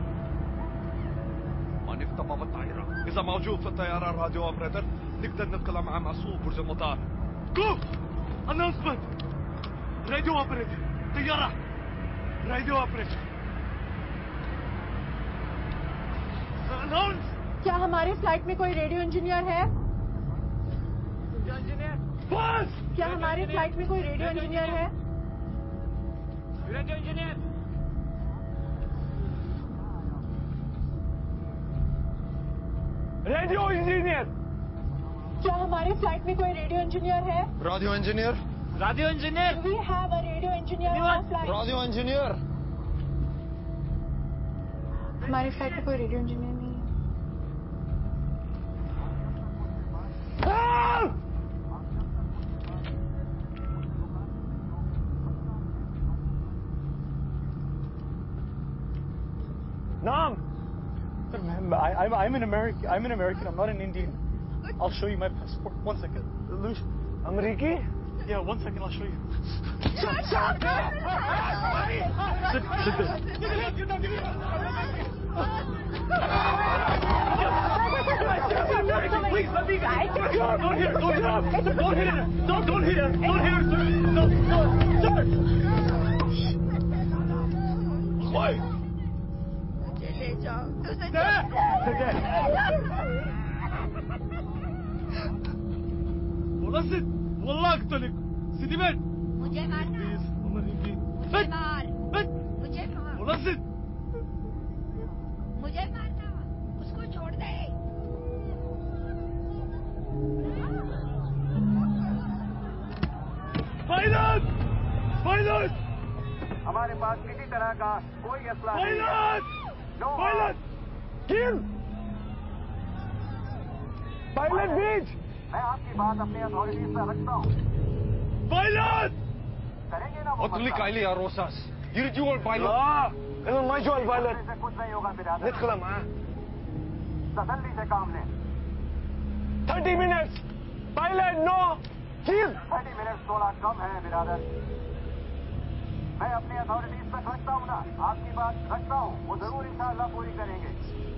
ما نفتح باب الطائرة. إذا موجود في الطيارة راديو أوبريتر نقدر نتكلم مع مسؤول برج المطار. Go! Announcement! Radio operator! طيارة! Radio operator! Announce! क्या हमारी फ्लाइट में कोई रेडियो इंजीनियर है? बस! क्या हमारी फ्लाइट में कोई रेडियो इंजीनियर है? Radio engineer! Radio engineer! क्या हमारी फ्लाइट में कोई रेडियो इंजीनियर है? Radio engineer? Radio engineer! We have a radio engineer on our flight. Radio engineer? हमारी फ्लाइट में कोई रेडियो इंजीनियर नहीं है। Naam! I'm an American. I'm not an Indian. I'll show you my passport. 1 second. Ameriki? Yeah, 1 second. I'll show you. Sit there. Please, let me go. Don't hit her. Don't hit her. Don't hit her. Don't hit her, sir. No, sir. Ahoy! मुझे ले जाओ तुझे والله ست والله اقتلك سيدي بنت मुझे मारना بليز والله يجي मुझे मार मुझे मार والله ست मुझे मारना उसको छोड़ दे पायलट पायलट हमारे पास किसी तरह का कोई असला नहीं है। पायलट किल पायलट बीच मैं आपकी बात अपने अथॉरिटीज से रखता हूँ। पायलट करेंगे ना वो اطلق عليه يا روساس يرجعوا البايلوت لا انا ما جو البايلوت से कुछ नहीं होगा बिरादर। ندخل معاه तसल्ली से काम लें। 30 minutes pilot no kill 30 minute थोड़ा कम है बिरादर। मैं अपनी अथॉरिटीज तक रखता हूँ ना, आपकी बात रखता हूँ, वो जरूर इंशाअल्लाह पूरी करेंगे।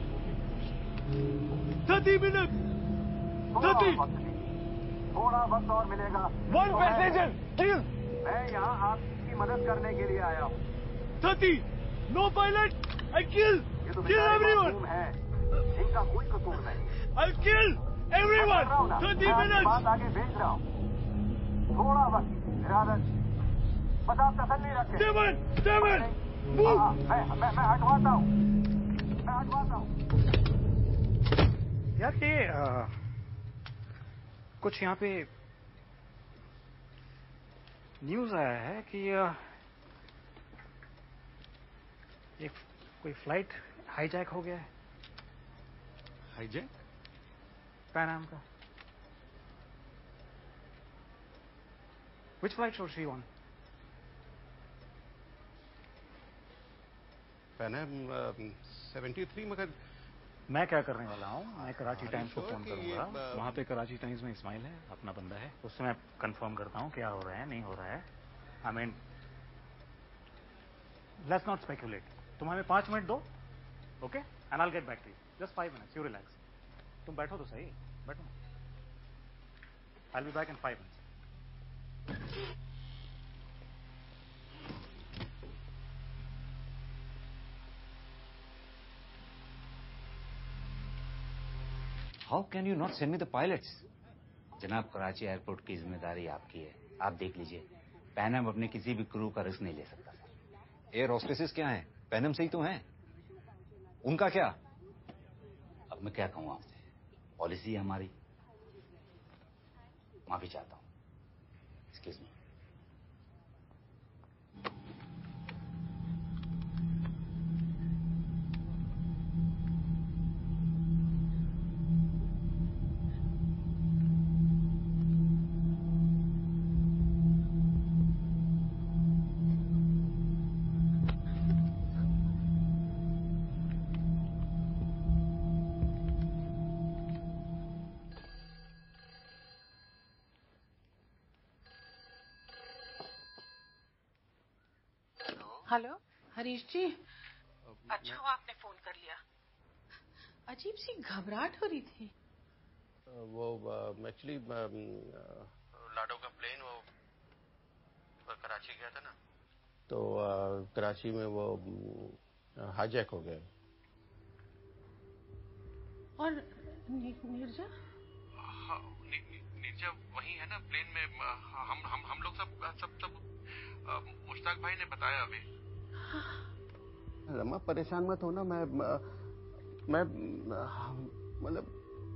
30 minutes 30 थोड़ा वक्त और मिलेगा। One passenger kill मैं यहाँ आपकी मदद करने के लिए आया हूँ। 30 no pilot I kill everyone है, इनका कोई कसूर नहीं। I'll kill everyone 30 minutes बात आगे भेज रहा हूँ। थोड़ा वक्त बिरादर, बस आप तसल्ली रखें। Devon मैं हटवाता हूँ, मैं हटवाता हूँ। यार ये कुछ यहाँ पे न्यूज आया है कि एक कोई फ्लाइट हाईजैक हो गया है। हाईजैक पैन एम का। Which flight was she on? Pan Am 73 मगर मैं क्या करने वाला हूँ, मैं कराची टाइम्स को फोन करूंगा। वहाँ पे कराची टाइम्स में इस्माइल है, अपना बंदा है, उससे मैं कंफर्म करता हूँ क्या हो रहा है नहीं हो रहा है। I mean let's not speculate. तुम हमें 5 मिनट दो, okay, and I will get back to you. Just 5 minutes, you relax. तुम बैठो तो सही, बैठो। I will be back in 5 minutes। How can you not send me the pilots? जनाब, Karachi airport की जिम्मेदारी आपकी है, आप देख लीजिए। पैन एम अपने किसी भी क्रू का रिस्क नहीं ले सकता। एयर होस्टेसेस क्या हैं? पैन एम से ही तो हैं। उनका क्या? अब मैं क्या कहूँ आपसे, पॉलिसी है हमारी। माफी चाहता हूँ। Excuse me. Hello Harish ji, अच्छा हुआ आपने फोन कर लिया। अजीब सी घबराहट हो रही थी। वो एक्चुअली लाडो का प्लेन वो कराची गया था ना, तो कराची में वो हाईजैक हो गया। और नीरजा? हाँ, नीरजा वही है ना प्लेन में। हम लोग सब मुश्ताक भाई ने बताया अभी। रमा परेशान मत हो ना, मैं मतलब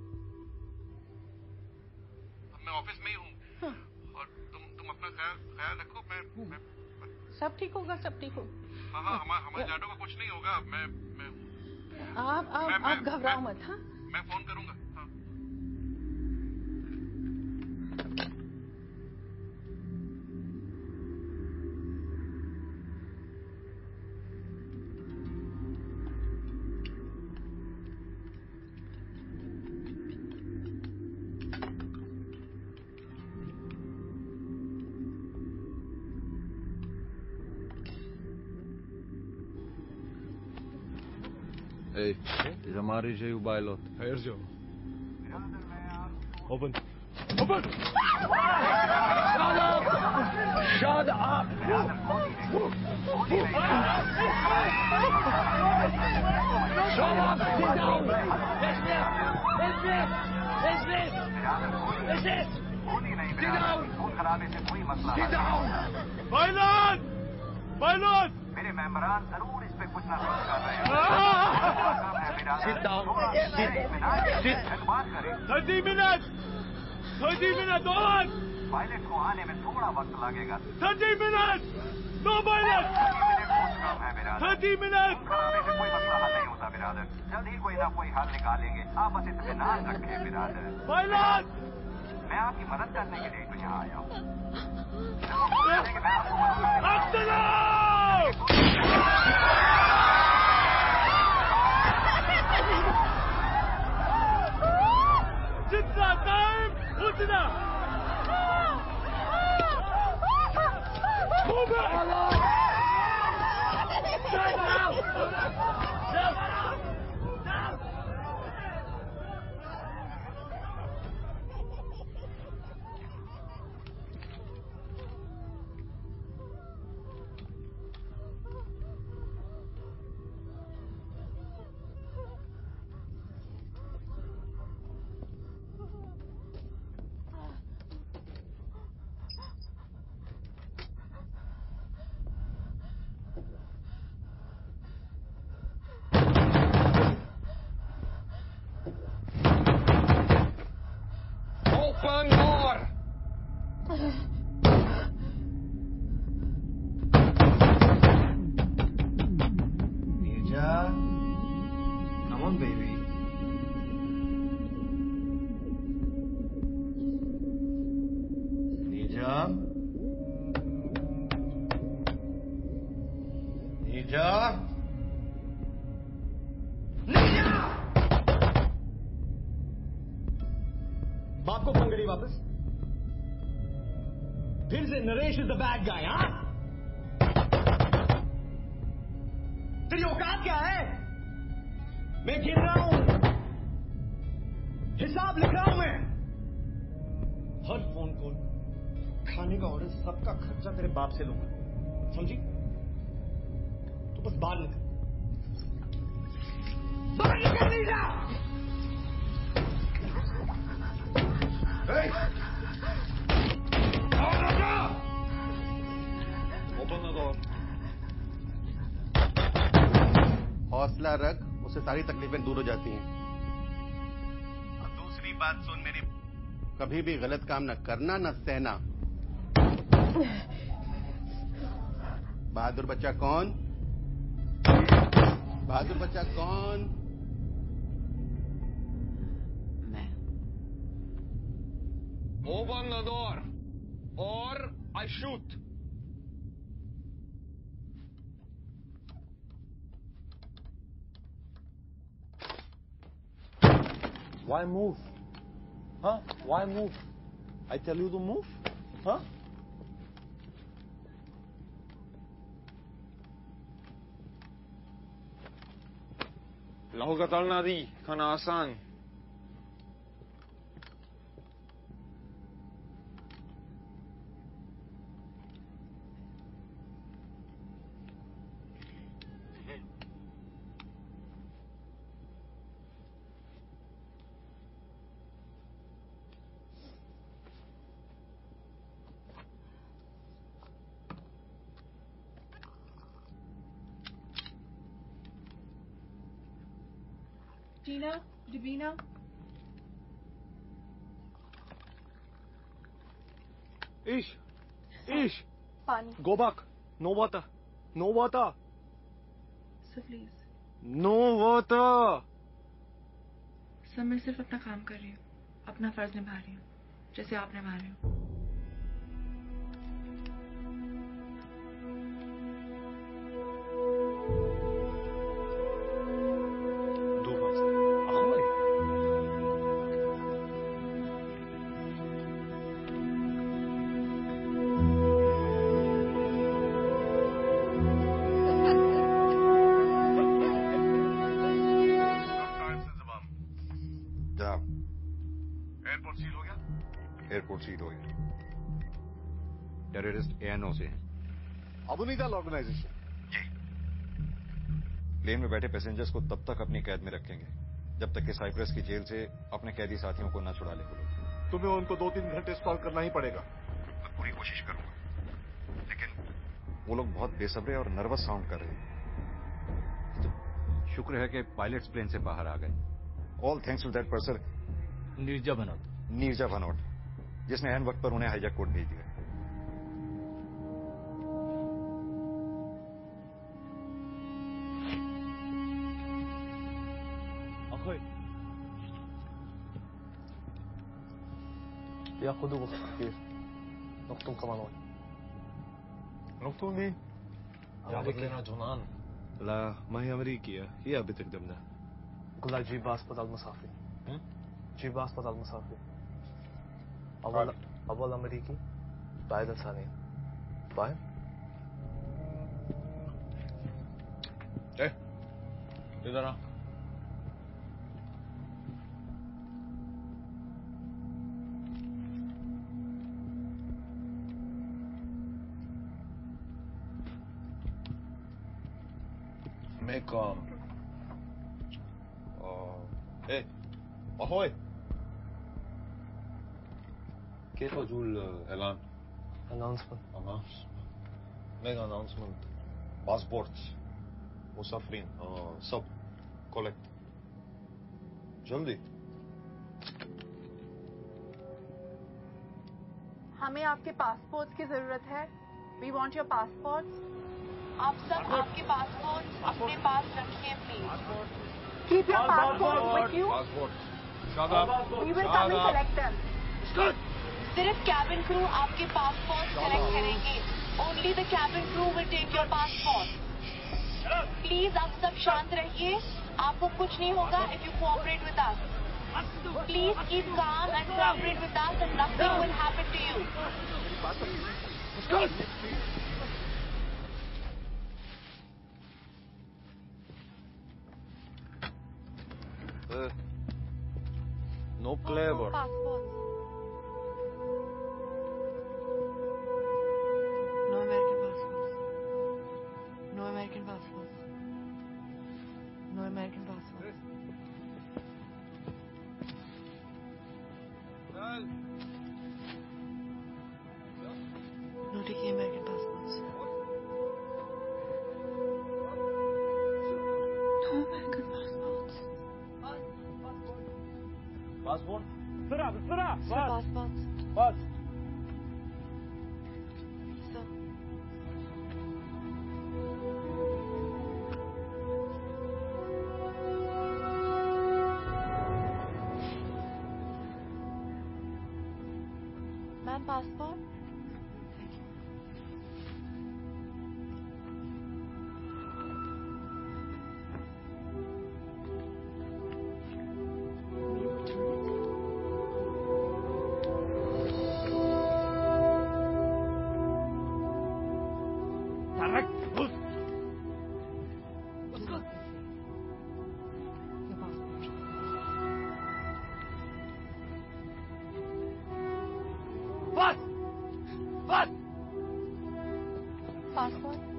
मैं ऑफिस में ही हूँ। हाँ। और तुम अपना ख्याल रखो। मैं सब ठीक होगा, सब ठीक होगा। हाँ हमारे लाडो का कुछ नहीं होगा। आप घबराओ मत। हाँ, मैं फोन करूंगा। हाँ। Hey, is Amari J. Bailot? Here's Joe. Open. Open! Shut up! Shut up! Sit down! Sit down! Sit down! Pilot! Pilot! मेरे मेंबरान जरूर इस पे कुछ ना कुछ कर रहे हैं। Sit down. Sit. बात करें। 30 minutes! 30 minutes on! पायलट को आने में थोड़ा वक्त लगेगा। 30 minutes! No pilot! 30 minutes! खराबे से कोई मसला हल नहीं होता बिरादर। जल्द ही कोई ना कोई हल निकालेंगे। आप बस इत्मीनान रखें बिरादर। पायलट! मैं आपकी मदद करने के लिए तो यहाँ आया हूँ। जितना टाइम उतना Open door! Neerja, come on, baby. Neerja. Neerja. बाप को फोन करिए वापस। फिर से Naresh is the bad guy, हाँ? तेरी औकात क्या है? मैं गिन रहा हूं, हिसाब लिख रहा हूं मैं। हर फोन कॉल, खाने का ऑर्डर, सबका खर्चा तेरे बाप से लूंगा, समझी? तो बस बाहर निकल, बाहर निकल, नहीं जा। Hey! Open the door. हौसला रख, उससे सारी तकलीफें दूर हो जाती हैं। और दूसरी बात सुन मेरी, कभी भी गलत काम न करना न सहना। बहादुर बच्चा कौन? बहादुर बच्चा कौन? Open the door, or I shoot. Why move? Huh? Why move? I tell you to move? Huh? Lahu katalna di, kana asan. Tina, Davina. Ish! Ish! Pani. Go back. No water. No water. Sir please. No water. Sir मैं सिर्फ अपना काम कर रही हूँ, अपना फर्ज निभा रही हूँ, जैसे आप निभा रहे हो। एयरपोर्ट सील हो गया। टेररिस्ट ANO से हैं। अबुनिदाल ऑर्गेनाइजेशन। जी। प्लेन में बैठे पैसेंजर्स को तब तक अपनी कैद में रखेंगे जब तक कि साइप्रस की जेल से अपने कैदी साथियों को न छुड़ा ले वो लोग। तुम्हें उनको 2-3 घंटे स्टॉल करना ही पड़ेगा। मैं पूरी कोशिश करूंगा, लेकिन वो लोग बहुत बेसब्रे और नर्वस साउंड कर रहे हैं। शुक्र है कि पायलट्स प्लेन से बाहर आ गए। All thanks to that person Neerja Bhanot, जिसने ऐन वक्त पर उन्हें हाईजैक कोड भेज दिया। ياخذوا كثير نقطهم كمان وين نقطهم مين؟ جابت لنا جنان. لا ما هي أمريكية، هي بتخدمنا. قل لها جيب باسبورت المصافي. جيب باسبورت المصافي. أول أمريكي بعدين ثانيا. فاهم؟ إيه إذا أنا make ايه اهوي كيف اقول اعلان announcement make announcement passports مسافرين sub collect जल्दी हमें आपके पासपोर्ट की जरूरत है। We want your passports. आप सब आपके पासपोर्ट अपने पास रखिए please. Keep your passport with you. We will come and collect them. सिर्फ cabin crew आपके पासपोर्ट सेलेक्ट करेंगे। Only the cabin crew will take your passport. Please आप सब शांत रहिए। आपको कुछ नहीं होगा if you cooperate with us. Please keep calm and cooperate with us and nothing will happen to you. No clever. No American passports. No American passports. No American passports. No taking American passports. No American passports. Passport? بسرعة بسرعة. Sir, passports. Pass. Sir. Ma'am, passport? Thank you. Passport?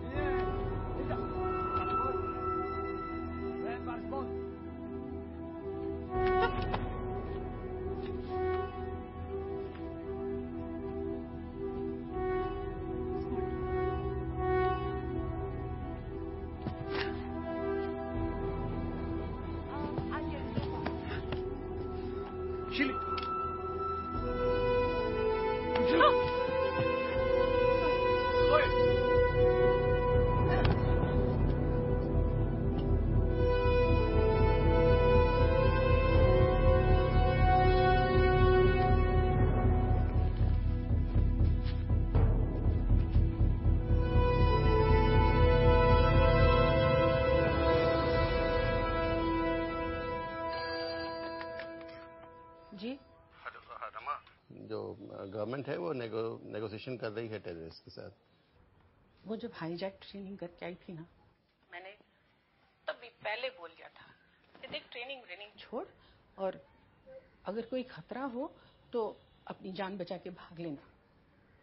شيلي. जी रमा जो government है वो negotiation कर रही है terrorist के साथ। वो जब हाईजैक ट्रेनिंग करके आई थी ना, मैंने तभी पहले बोल दिया था कि देख ट्रेनिंग छोड़ और अगर कोई खतरा हो तो अपनी जान बचा के भाग लेना।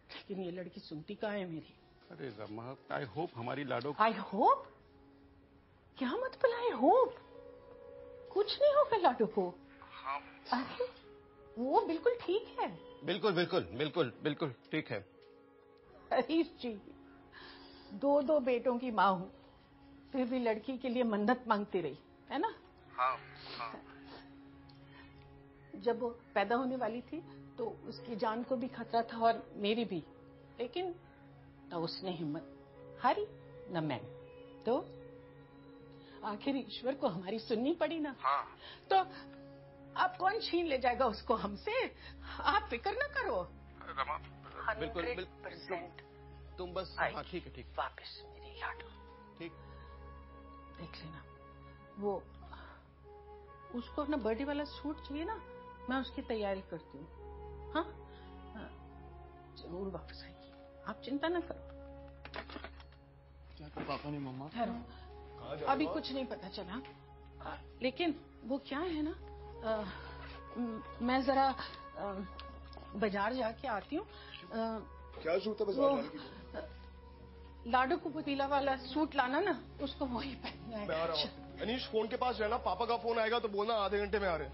लेकिन ये लड़की सुनती कहाँ है मेरी? अरे रमा, आई होप हमारी लाडो। I hope? क्या मतलब आई होप? कुछ नहीं होगा लाडो को। हाँ। अरे वो बिल्कुल ठीक है। बिल्कुल बिल्कुल बिल्कुल बिल्कुल ठीक है। हरीश जी, 2 बेटों की माँ हूँ, फिर भी लड़की के लिए मन्नत मांगती रही, है ना? हाँ हाँ। जब वो पैदा होने वाली थी तो उसकी जान को भी खतरा था और मेरी भी, लेकिन तो उसने हिम्मत हारी न मैंने, तो आखिर ईश्वर को हमारी सुननी पड़ी ना। हाँ। तो अब कौन छीन ले जाएगा उसको हमसे? आप फिक्र न करो। रमा, बिल्कुल बिल्कुल, तुम बस। हाँ ठीक है, ठीक। वापस मेरी लाडो। ठीक। देख लेना, वो उसको अपना बर्थडे वाला सूट चाहिए ना, मैं उसकी तैयारी करती हूँ। हाँ, जरूर वापस आएगी, आप चिंता न करो। क्या कहा पापा ने मम्मा? ठहरो, अभी कुछ नहीं पता चला, लेकिन वो क्या है ना, मैं जरा बाजार जाके आती हूँ। क्या जरूरत है बाजार जाने की? लाडो को पतीला वाला सूट लाना ना, उसको वही पहनना है। मैं आ रहा हूँ। अनीश, फोन के पास रहना, पापा का फोन आएगा तो बोलना आधे घंटे में आ रहे हैं।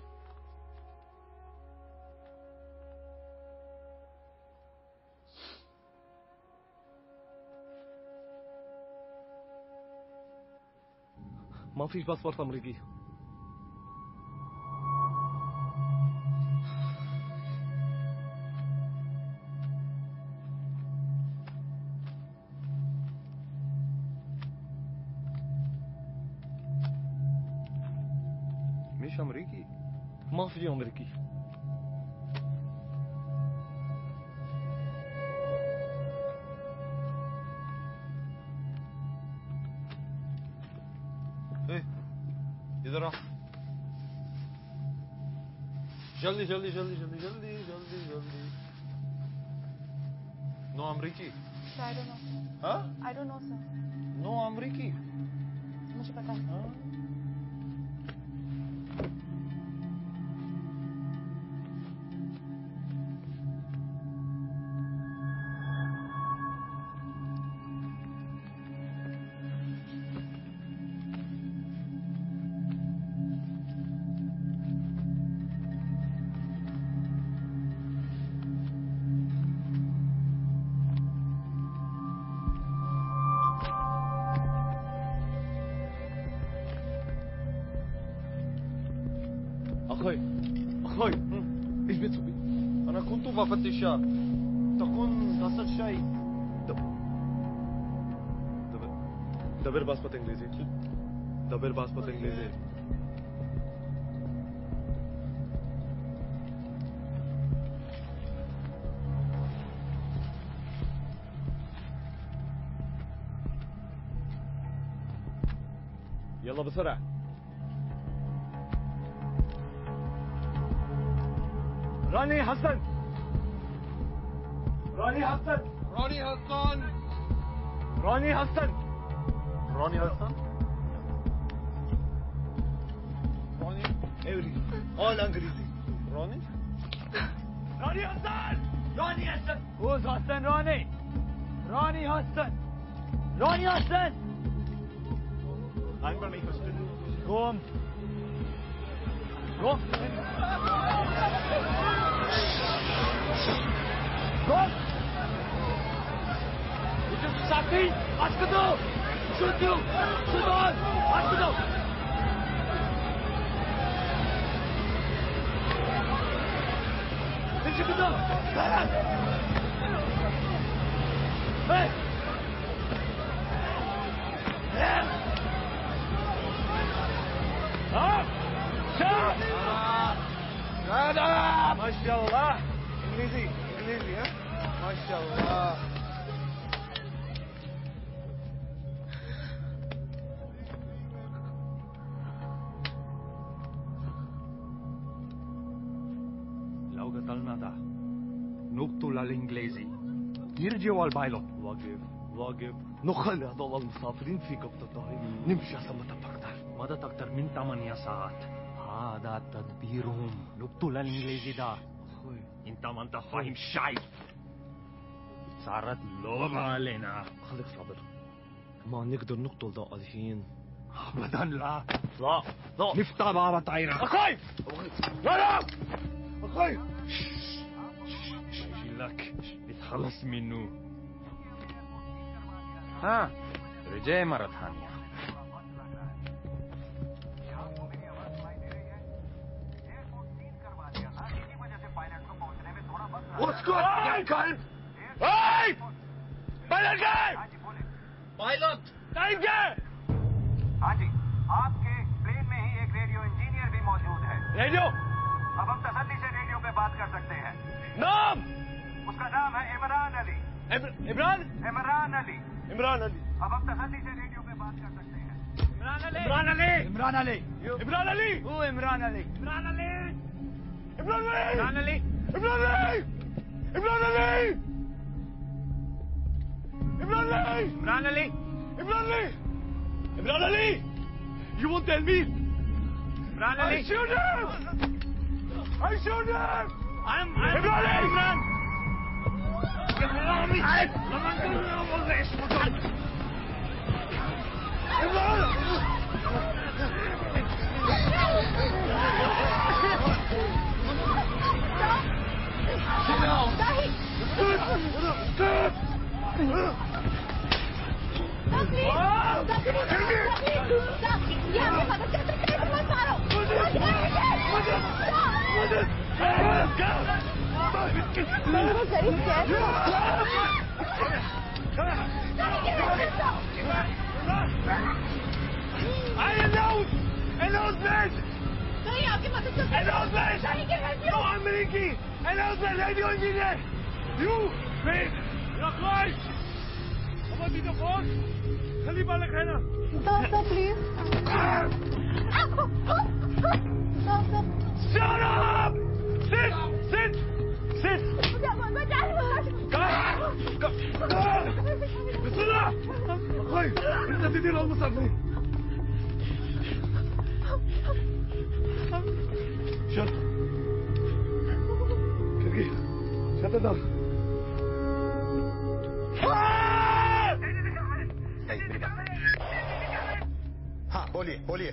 ما فيش باسبورت امريكي. مش امريكي. ما في امريكي. इधर आ। जल्दी जल्दी जल्दी जल्दी जल्दी जल्दी जल्दी। नो अमरीकी। I don't know. हाँ? I don't know, sir. No अमरीकी। मुझे पता है। أخوي إيش بتسوي؟ أنا كنت بفتش تكون قصة شيء. دبر باسبورت إنجليزي. دبر باسبورت إنجليزي. يلا بسرعة. راني حسن. راني حسن. راني حسن. راني حسن. راني حسن. راني ايوري all انجليزي. راني. راني حسن. راني حسن. Who's حسن راني؟ راني حسن. راني حسن. I'm gonna make a student. Go on. Go. Go. You just Saki. Askado. Shoot you. Shoot on. Askado. Askado. Hey. Yeah. Up. Shot. ما شاء الله. انجليزي انجليزي ها ما شاء الله. لو قتلنا ده نقتل الانجليزي يرجعوا البايلوت. واقف نخلي هذول المسافرين في قبضة الظهر نمشي حسب ما اتفقنا. مدة أكثر من 8 ساعات. هذا تدبيرهم. نقتل الانجليزي ده. انت ما انت فاهم شيء. صارت لغة علينا. خليك صابر. ما نقدر نقتل ذا الحين. أبدا لا. لا لا. نفتح باب طايرة. أخوي. لا لا. أخوي. يجي لك يتخلص منه. ها رجع مرة ثانية. اسكت يا كلب. هاي pilot गए। Pilot time क्या है? हाँ जी, आपके plane में ही एक रेडियो इंजीनियर भी मौजूद है। रेडियो? अब हम तसल्ली से रेडियो पे बात कर सकते हैं। नाम? उसका नाम है इमरान अली। इमरान? इमरान अली। इमरान अली। अब हम तसल्ली से रेडियो पे बात कर सकते हैं। इमरान अली। इमरान अली। इमरान अली। इमरान अली। वो Imran Ali. Imran Ali. Imran Ali. Imran Ali. Imran Ali. Imran Ali. Imran Ali! Imran Ali! Imran Ali! Imran Ali! You won't tell me! Imran Ali! I shoot him! I shoot him! I'm Imran Ali! Imran! Shut up! Sit! Sit! Sit! بسم الله! أخوي أنت تدير المصري. شت. كرقي. شت الدار. हाँ बोलिए बोलिए।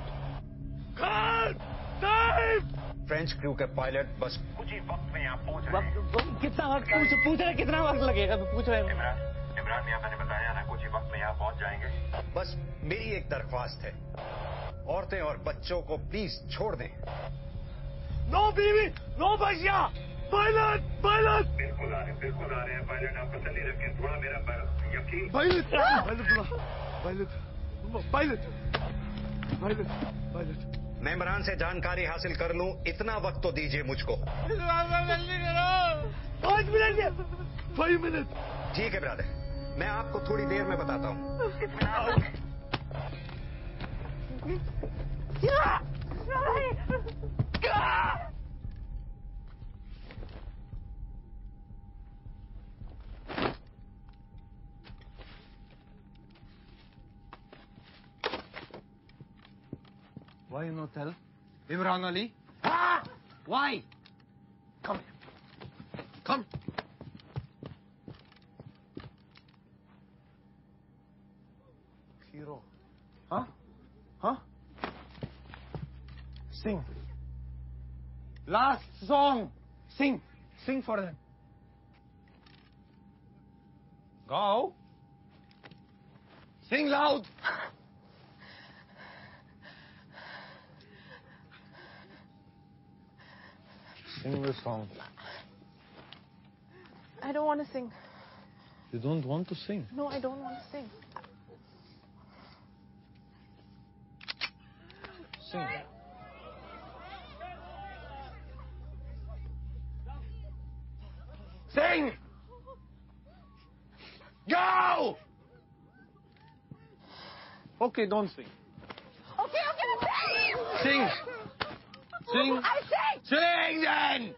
फ्रेंच क्रू के pilot बस कुछ ही वक्त में यहाँ पहुँच रहे हैं। कितना वक्त पूछ रहे कितना वक्त लगेगा? पूछ रहे इमरान मियां मैंने बताया ना, कुछ ही वक्त में यहाँ पहुँच जाएंगे। बस मेरी एक दरख्वास्त है, औरतें और बच्चों को प्लीज छोड़ दें। नो बीवी, नो बच्चियां, पायलट, पायलट। बिल्कुल आ रहे हैं पायलट, आप तसल्ली रखें, थोड़ा मेरा यकीन। Pilot, pilot, pilot, pilot, pilot, pilot. मैं इमरान से जानकारी हासिल कर लूं, इतना वक्त तो दीजिए मुझको। जल्दी करो। 5 मिनट। 5 मिनट। ठीक है ब्रदर, मैं आपको थोड़ी देर में बताता हूँ। Why you not tell? Imran Ali? Why? Come here. Come. Hero. Huh? Huh? Sing. Last song. Sing. Sing for them. Go. Sing loud. Sing the song. I don't want to sing. You don't want to sing? No, I don't want to sing. Sing. Sing! Go! Okay, don't sing. Okay, Sing! Sing! I sing! Sing then!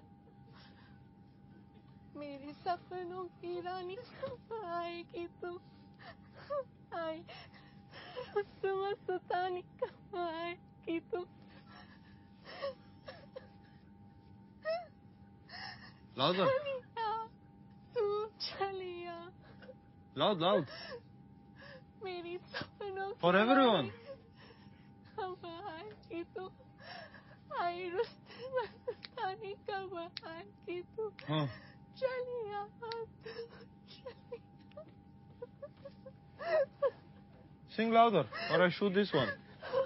मेरी सपनों की रानी आएगी तुम आए मस्तानी आएगी तुम Louder. तू चलिया Loud, loud. मेरी सपनों For everyone. कब आएगी तू? आई रुस्तानी कब आएगी तू? हाँ. चलिया Sing louder, or I shoot this one.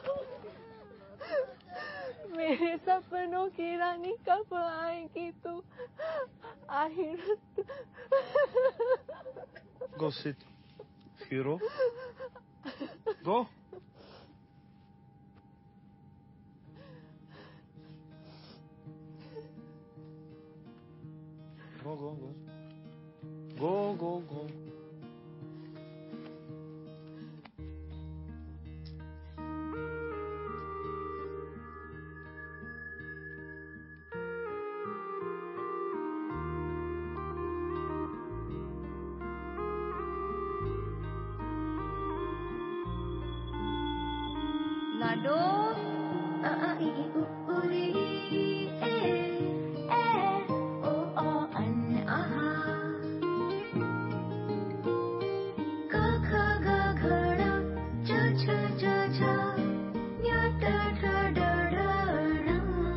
मेरे सपनों की रानी कब आएगी तू? आई Go sit. Hero. Go. Go, go, go. Go, go, go. Lado, I, u, uri, o, an, aha. Ka, kha, ga, ghada, cha, cha, cha, cha, nya, ta, ta, da, da, na.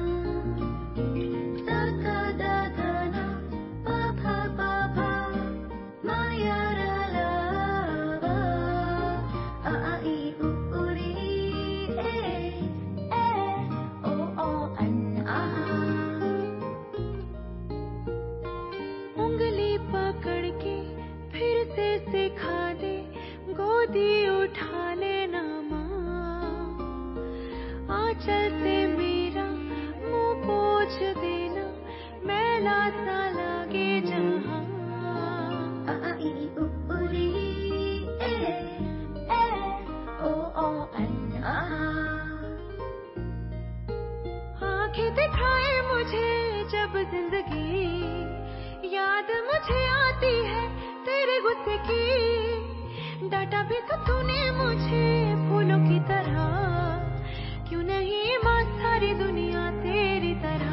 Sa, ta, da, da, na, pa, pa, pa, pa, ma, ya, ra, la, ba. I, u, uri. उंगली पकड़ के फिर से सिखा दे, गोदी उठा लेना माँ, आंचल से मेरा मुंह पोंछ देना, मैला सा लागे जहाँ। आई ऊपरी ओ अन आंखें दिखाए मुझे जब जिंदगी, याद मुझे आती है तेरे गुस्से की, डांटा भी तो तूने मुझे फूलों की तरह, क्यों नहीं माँ सारी दुनिया तेरी तरह।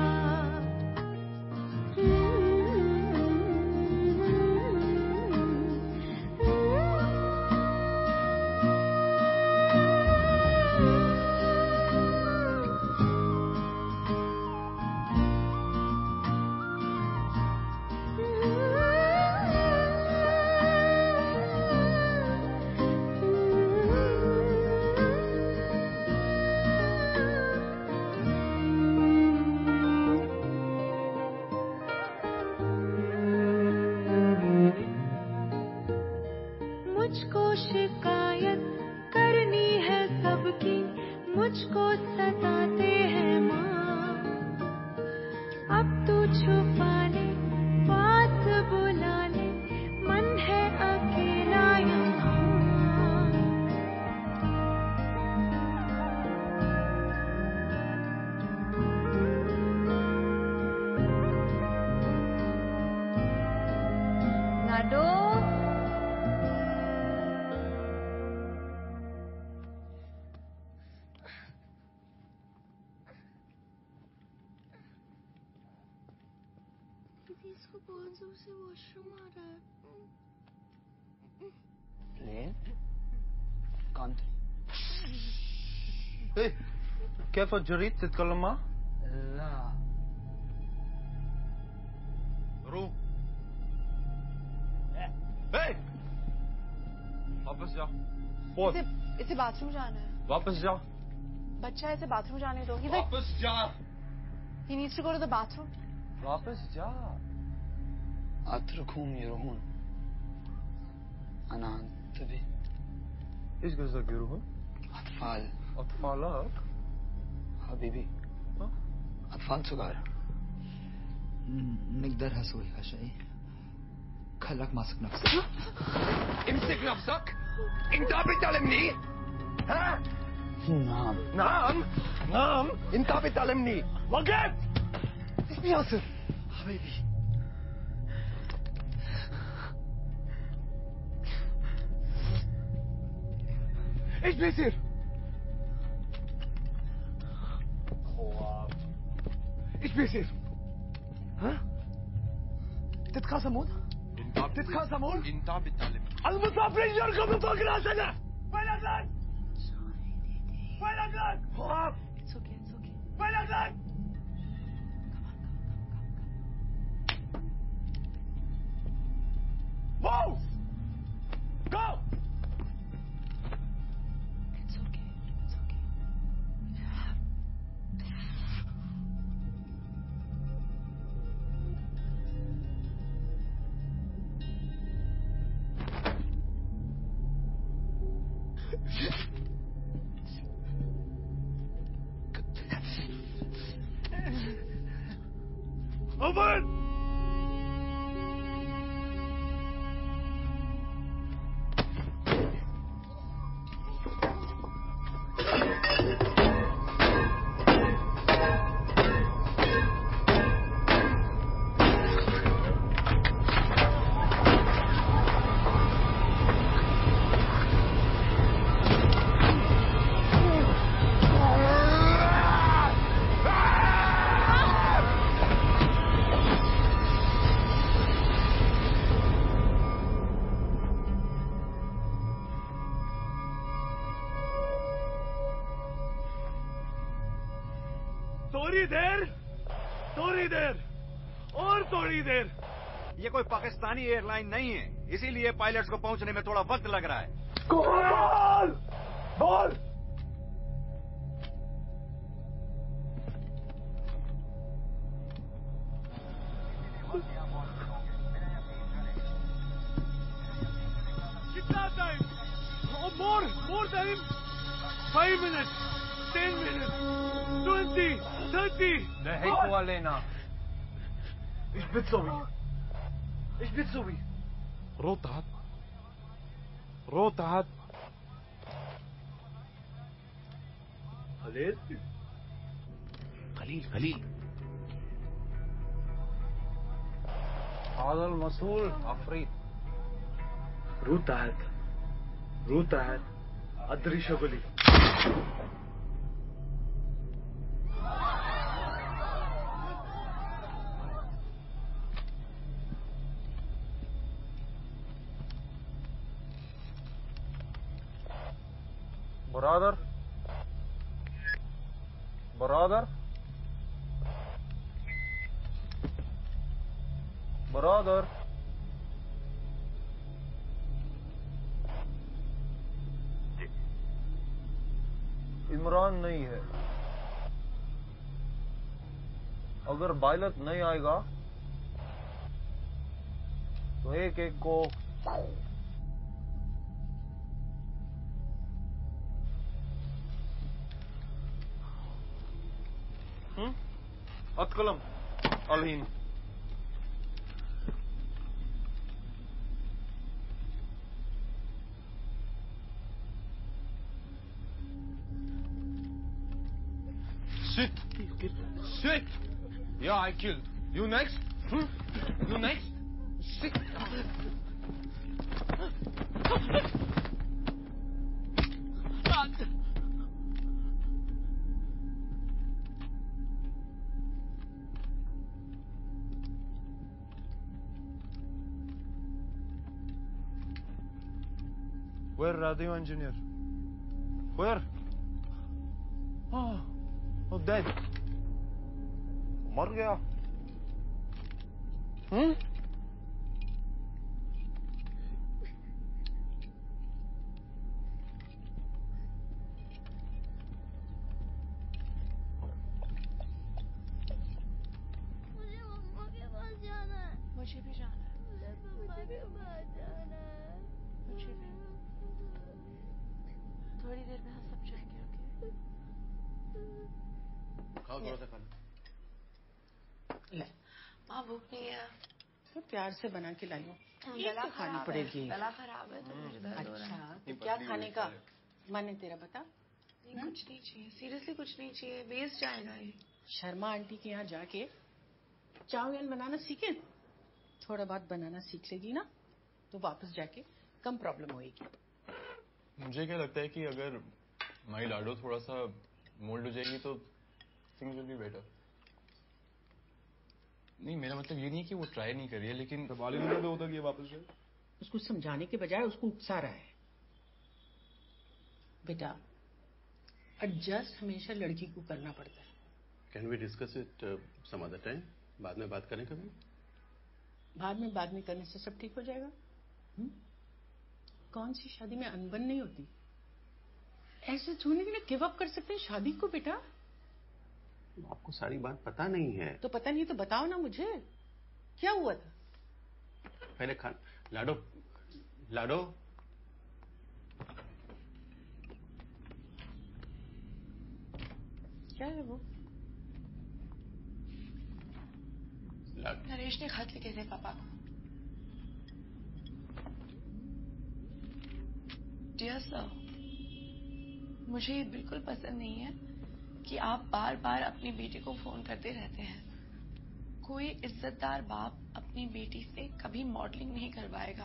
मुझको शिकायत करनी है सबकी, मुझको सताते हैं माँ, अब तू छुपा ले, पास बुला ले, मन है अकेला यहाँ। लाडो इसको बहुत जोर से वॉशरूम आ रहा है। ليه؟ كنت ايه كيف جريت تتكلم معه؟ لا رو ايه वापस जाओ बोल इसे बाथरूम जाना है। वापस जाओ बच्चा है, इसे बाथरूम जाने दो। वापस जा He needs to go to the bathroom. वापस जा اتركهم يروحون انا انتبه ايش قصدك يروحون؟ اطفال اطفالك؟ حبيبي اطفال صغار نقدر اسوي هالشيء خلك ماسك نفسك امسك نفسك انت بتعلمني ها؟ نعم نعم نعم انت بتعلمني وقف ايش بيصير حبيبي ايش بيصير ايش بيصير ها تتخاصمون تتخاصمون انت بتعلمني المسافرين يركبوا فوق راسنا. وين اغلق؟ وين اغلق؟ خلاص. It's okay, it's okay. وين اغلق؟ Move! Go! It's okay, it's okay. Open! थोड़ी देर और थोड़ी देर। ये कोई पाकिस्तानी एयरलाइन नहीं है, इसीलिए पायलट्स को पहुंचने में थोड़ा वक्त लग रहा है। बोल! बोल! कितना time? More time? 5 minutes, 10 minutes, 20, 30. لحقوا علينا. ايش بتسوي؟ ايش بتسوي؟ روتعت روتعت. خليل؟ خليل هذا المسؤول عفريت. روتعت أدري شغلي. برادر Imran नहीं है। अगर पायलट नहीं आएगा तो एक एक को أتكلم الحين. Sit! Yeah, I killed. You next? You next? Sit! Where radio engineer? Where? Oh, dead. मर गया. मुझे मम्मा के पास जाना है। मुझे भी जाना है। मुझे मम्मा के पास जाना है। मुझे भी। थोड़ी देर में हम सब जाएंगे, ओके? खाओ थोड़ा सा खाना। ले माँ भूख नहीं है। तो प्यार से बना के लाई हूँ। गला तो खानी पड़ेगी। गला खराब है तो मुझे दर्द हो रहा है। अच्छा, तो क्या खाने का मन है तेरा, बता? नहीं, कुछ नहीं चाहिए, सीरियसली कुछ नहीं चाहिए, वेस्ट जाएगा ये। शर्मा आंटी के यहाँ जाके चाउमीन बनाना सीखे, थोड़ा बहुत बनाना सीख लेगी ना तो वापस जाके कम प्रॉब्लम होएगी। मुझे क्या लगता है कि अगर माई लाडो थोड़ा सा मोल्ड हो जाएगी तो थिंग्स विल बी बेटर। नहीं, मेरा मतलब ये नहीं कि वो ट्राई नहीं कर रही है, लेकिन संभाल ही नहीं रहे उधर ये वापस जाए। उसको समझाने के बजाय उसको उकसा रहा है। बेटा, एडजस्ट हमेशा लड़की को करना पड़ता है। Can we discuss it some other time? बाद में बात करें कभी? बाद में बात नहीं करने से सब ठीक हो जाएगा? कौन सी शादी में अनबन नहीं होती? ऐसे छोड़ने के लिए गिव अप कर सकते हैं शादी को बेटा? आपको सारी बात पता नहीं है। तो पता नहीं तो बताओ ना मुझे, क्या हुआ था? पहले लाडो, लाडो, क्या है वो? नरेश ने खत लिखे थे पापा को। डियर सर, मुझे ये बिल्कुल पसंद नहीं है कि आप बार बार अपनी बेटी को फोन करते रहते हैं। कोई इज्जतदार बाप अपनी बेटी से कभी मॉडलिंग नहीं करवाएगा।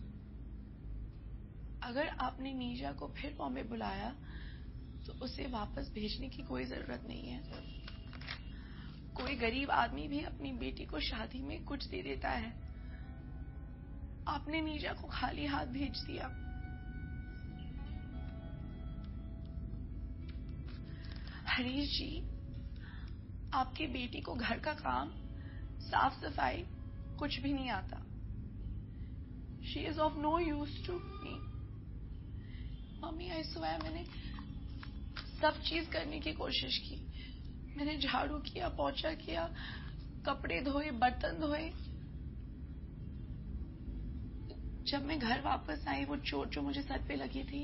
अगर आपने नीजा को फिर बॉम्बे बुलाया तो उसे वापस भेजने की कोई जरूरत नहीं है। कोई गरीब आदमी भी अपनी बेटी को शादी में कुछ दे देता है। आपने नीजा को खाली हाथ भेज दिया। हरीश जी, आपकी बेटी को घर का काम, साफ सफाई कुछ भी नहीं आता। She is of no use to me. Mummy, I swear मैंने सब चीज करने की कोशिश की। मैंने झाड़ू किया, पोछा किया, कपड़े धोए, बर्तन धोए। जब मैं घर वापस आई, वो चोट जो मुझे सर पे लगी थी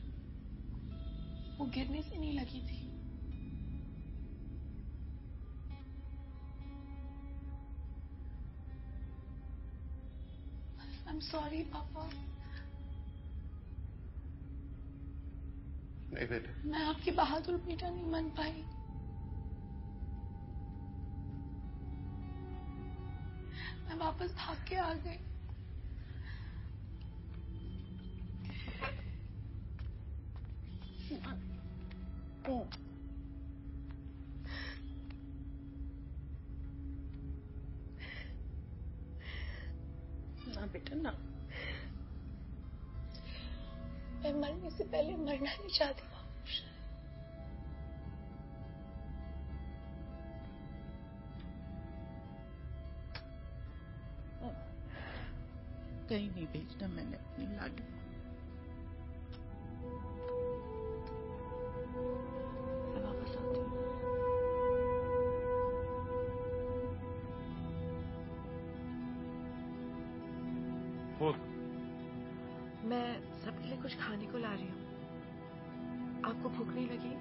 वो गिरने से नहीं लगी थी। आई एम सॉरी पापा। नहीं बेटा, मैं आपकी बहादुर बेटा नहीं बन पाई। मैं वापस भाग के आ गई। ना बेटा ना, मैं मरने से पहले मरना नहीं चाहती। कहीं नहीं भेजना मैंने अपनी लाडू। मैं वापस आती हूँ। मैं सबके लिए कुछ खाने को ला रही हूँ। आपको भूख नहीं लगी?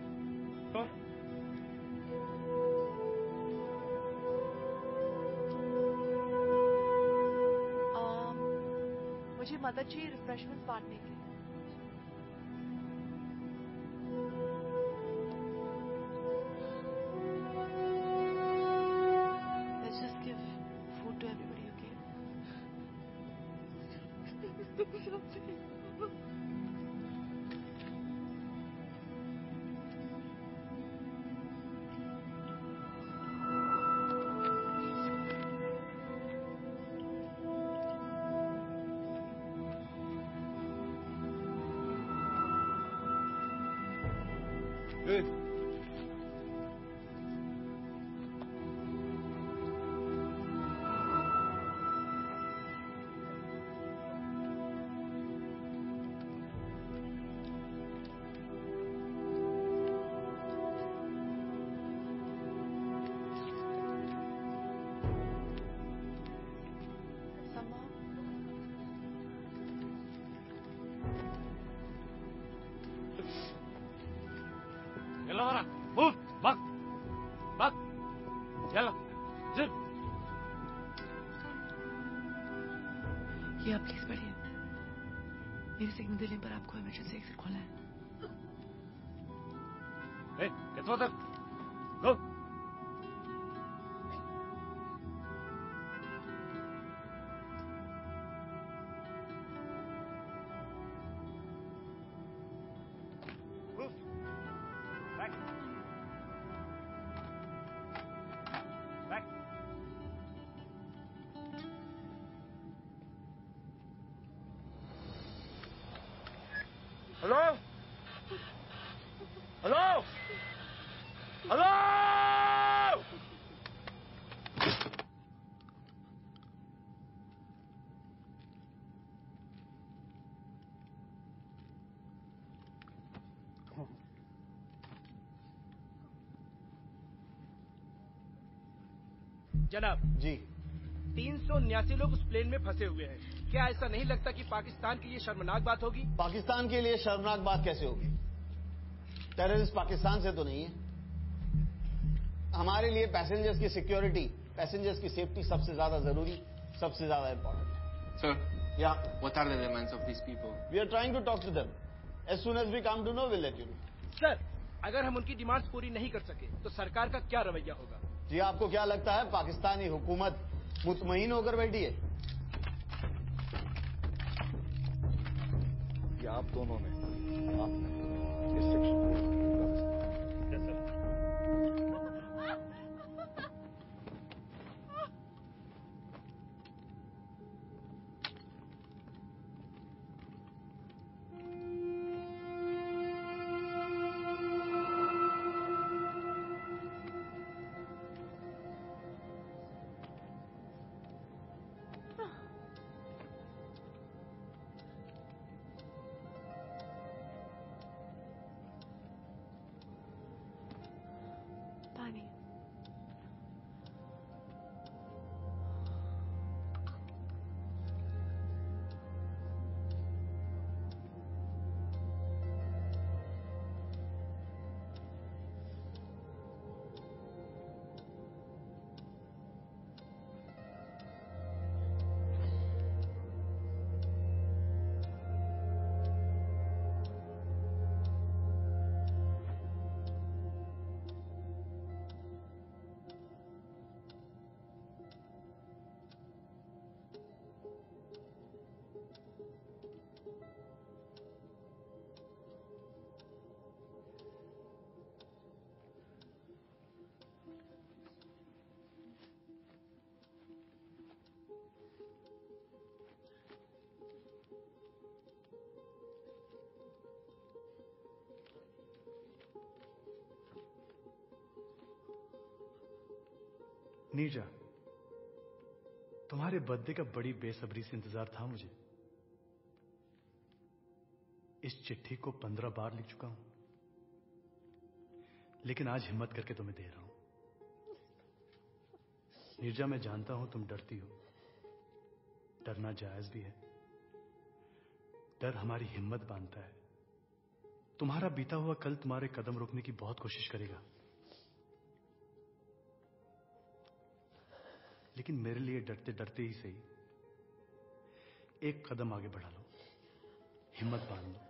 मुझे मदद चाहिए रिफ्रेशमेंट्स बांटने के लिए। Let's just give food to everybody, okay? Hey. يلا ورا موف بق بق يلا زب ये आप प्लीज पढ़िए। मेरे सिग्नल देने पर आपको इमरजेंसी एक्सिट खोला है। Hey, اتفضل go. Move. Back. Back. जनाब जी 379 लोग उस प्लेन में फंसे हुए हैं। क्या ऐसा नहीं लगता कि पाकिस्तान की ये शर्मनाक बात होगी? पाकिस्तान के लिए शर्मनाक बात कैसे होगी? टेररिस्ट पाकिस्तान से तो नहीं है। हमारे लिए पैसेंजर्स की सिक्योरिटी, पैसेंजर्स की सेफ्टी सबसे ज्यादा जरूरी, सबसे ज्यादा इंपॉर्टेंट है। Sir, Yeah, what are the demands of these people? we are trying to talk to them. As soon as we come to know, we'll let you know. Sir, अगर हम उनकी डिमांड्स पूरी नहीं कर सके तो सरकार का क्या रवैया होगा? जी आपको क्या लगता है पाकिस्तानी हुकूमत मुतमईन होकर बैठी है? ये आप दोनों ने आपने इस सेक्शन को पानी। नीरजा, तुम्हारे बर्थडे का बड़ी बेसब्री से इंतजार था मुझे। इस चिट्ठी को 15 बार लिख चुका हूं, लेकिन आज हिम्मत करके तुम्हें दे रहा हूं। नीरजा, मैं जानता हूं तुम डरती हो, डरना जायज भी है। डर हमारी हिम्मत बांधता है। तुम्हारा बीता हुआ कल तुम्हारे कदम रोकने की बहुत कोशिश करेगा, लेकिन मेरे लिए डरते डरते ही सही एक कदम आगे बढ़ा लो, हिम्मत बांध लो।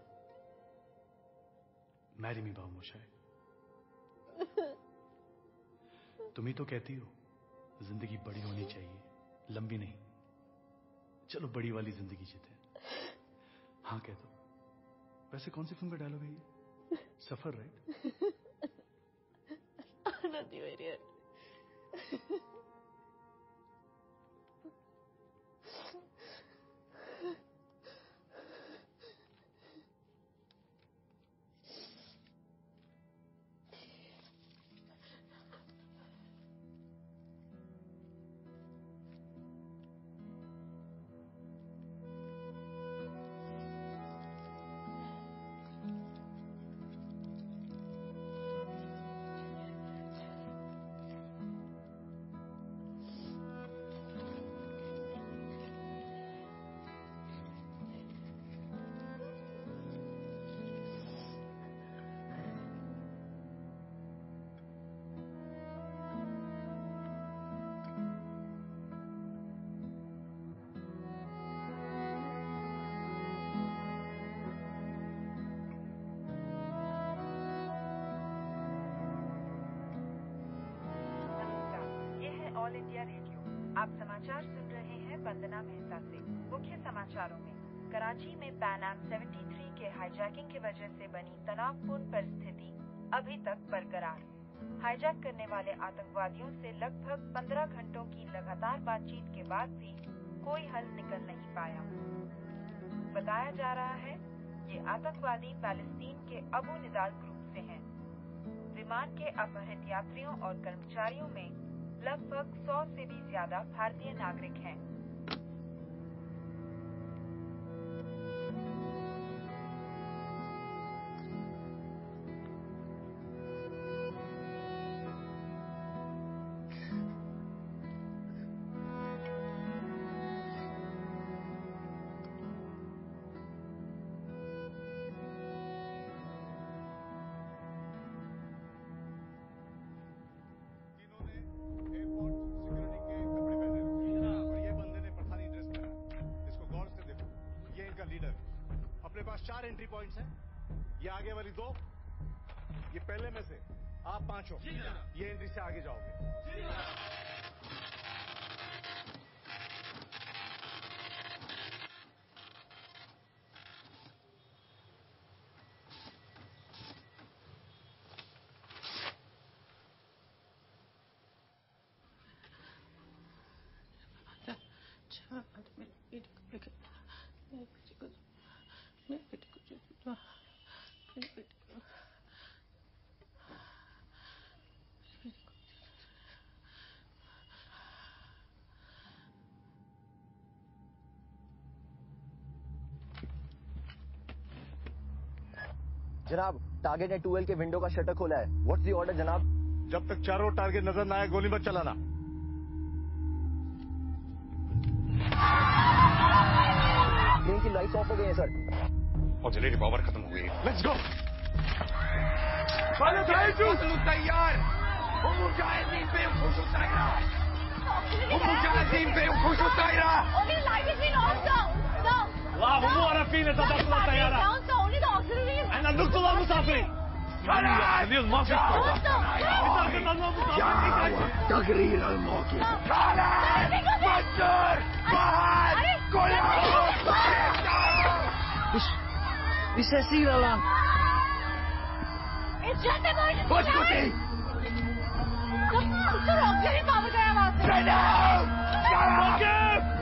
Marry me बाबूमोशाय। तुम ही तो कहती हो जिंदगी बड़ी होनी चाहिए, लंबी नहीं। चलो बड़ी वाली जिंदगी जीते। हाँ कह दो। वैसे कौन सी फिल्म का डायलॉग है ये? सफर, राइट? आनंदी मेरी ऑल इंडिया रेडियो। आप समाचार सुन रहे हैं वंदना मेहता से। मुख्य समाचारों में, कराची में पैन एम 73 के हाईजैकिंग की वजह से बनी तनावपूर्ण परिस्थिति अभी तक बरकरार। हाईजैक करने वाले आतंकवादियों से लगभग 15 घंटों की लगातार बातचीत के बाद भी कोई हल निकल नहीं पाया। बताया जा रहा है ये आतंकवादी पैलेस्टीन के अबू निदाल ग्रुप से हैं। विमान के अपहृत यात्रियों और कर्मचारियों में लगभग 100 से भी ज्यादा भारतीय नागरिक हैं। लीडर। अपने पास 4 एंट्री पॉइंट्स हैं। ये आगे वाली 2, ये पहले में से आप 5 हो। ये एंट्री से आगे जाओगे। जनाब, टारगेट ने 2L के विंडो का शटर खोला है। व्हाट्स द ऑर्डर जनाब? जब तक चारों टारगेट नजर ना आए गोली मत चलाना। प्लेन की लाइट्स ऑफ हो गई हैं सर। ऑक्सीजन पावर खत्म हो गई है। Let's go. तैयार। मुजाहिदीन बेवकूफ उतारा। मुजाहिदीन बेवकूफ उतारा। Okay, light has been off, sir. Sir. الله هو رافين تدخل الطيارة. Down, sir. Only the auxiliary. أنا نقتل المسافرين. خليل ما في تقرير الموقف. خالد مجر فهد كلهم مش هسير الآن. It's just emergency. اسكتي. Sir, auxiliary power गया वहाँ से. وقف.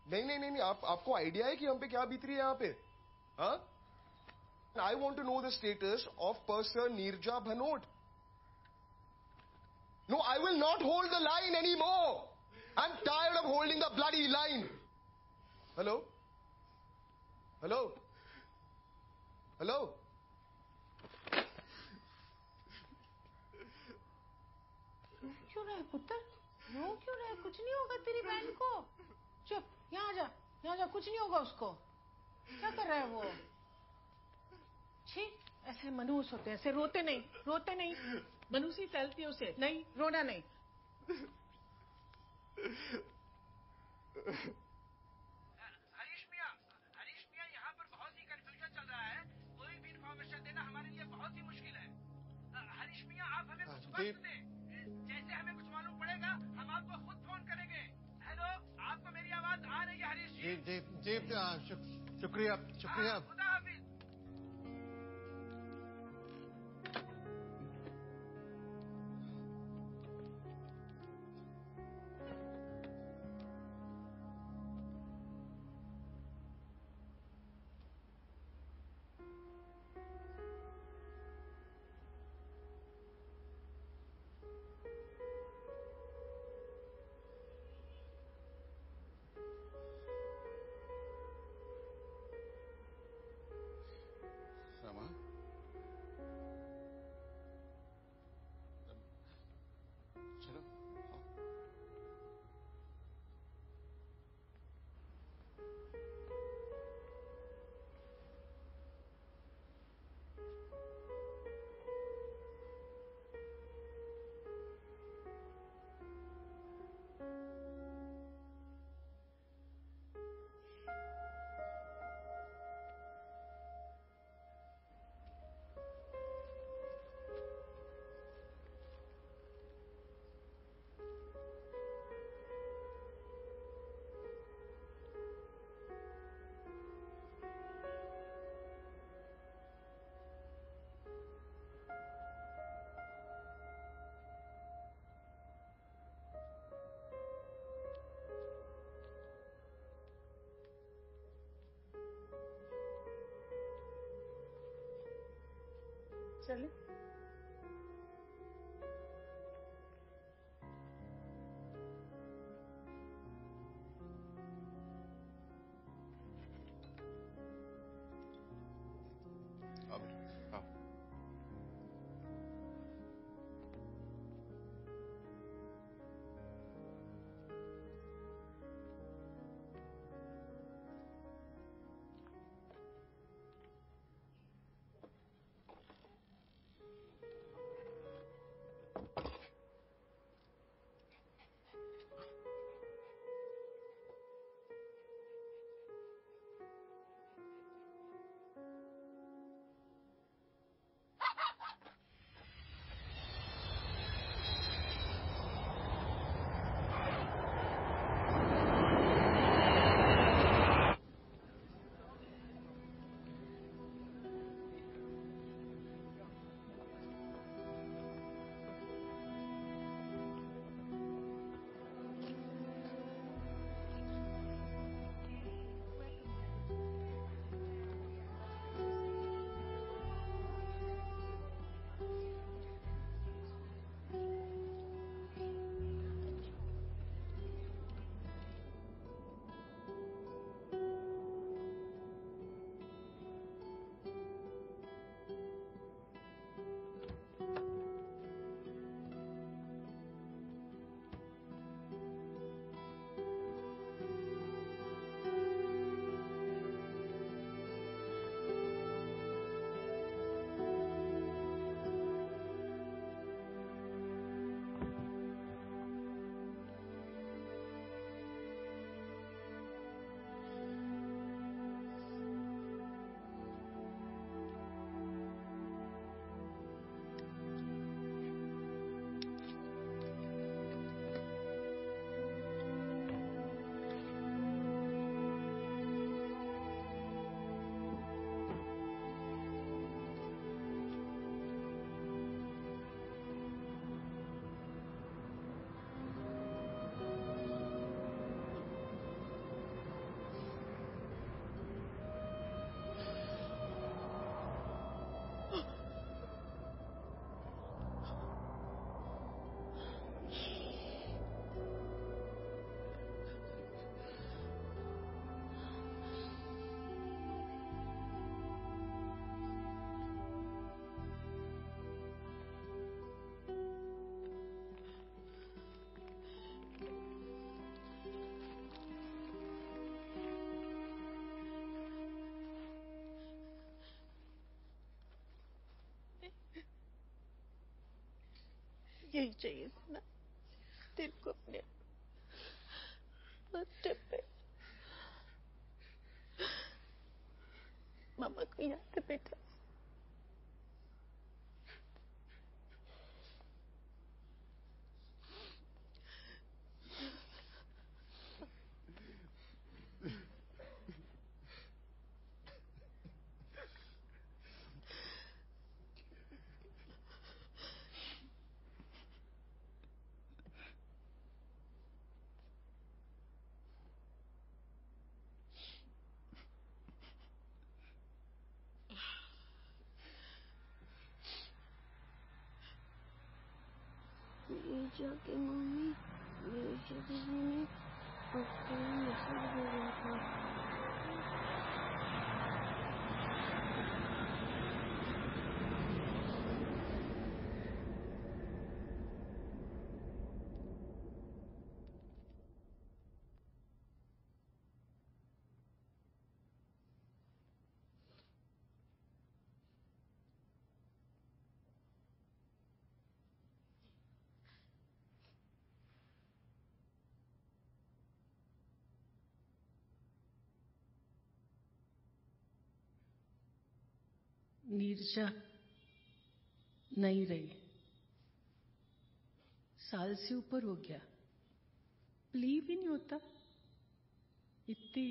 नहीं नहीं नहीं, आपको आइडिया है कि हम पे क्या बीत रही है यहाँ पे? हाँ, I want to know the status of person Neerja Bhanot. No, I will not hold the line any more. I am tired of holding the bloody line. Hello hello hello. क्यों रहा है पुत्र? रो क्यों रहा है? कुछ नहीं होगा तेरी बहन को. चुप, यहाँ जा, यहाँ जा, कुछ नहीं होगा उसको. क्या कर रहा है वो? छी, ऐसे मनहूस होते हैं, ऐसे रोते नहीं, रोते नहीं. मनहूसी फैलती है उसे. नहीं, रोना नहीं. हरीश मियाँ, यहाँ पर बहुत ही कंफ्यूजन चल रहा है. कोई भी इंफॉर्मेशन देना हमारे लिए बहुत ही मुश्किल है. हरीश मियाँ, आप हमें कुछ वक्त दें. जैसे हमें कुछ मालूम पड़ेगा हम आपको खुद फोन करेंगे. हेलो, आपको मेरी आवाज आ रही है हरीश जी? जी, शुक्रिया शुक्रिया. खुदा हाफिज. रमा, चलो. चले. आओ बेटा, आओ. यही चाहिए था ना तेरे को अपने बर्थडे पे। मामा को याद है बेटा? जाके मम्मी मेरे दीदी ने आपको मैसेज भेजा था। नीरजा नहीं रही, साल से ऊपर हो गया, बिलीव ही नहीं होता। इतनी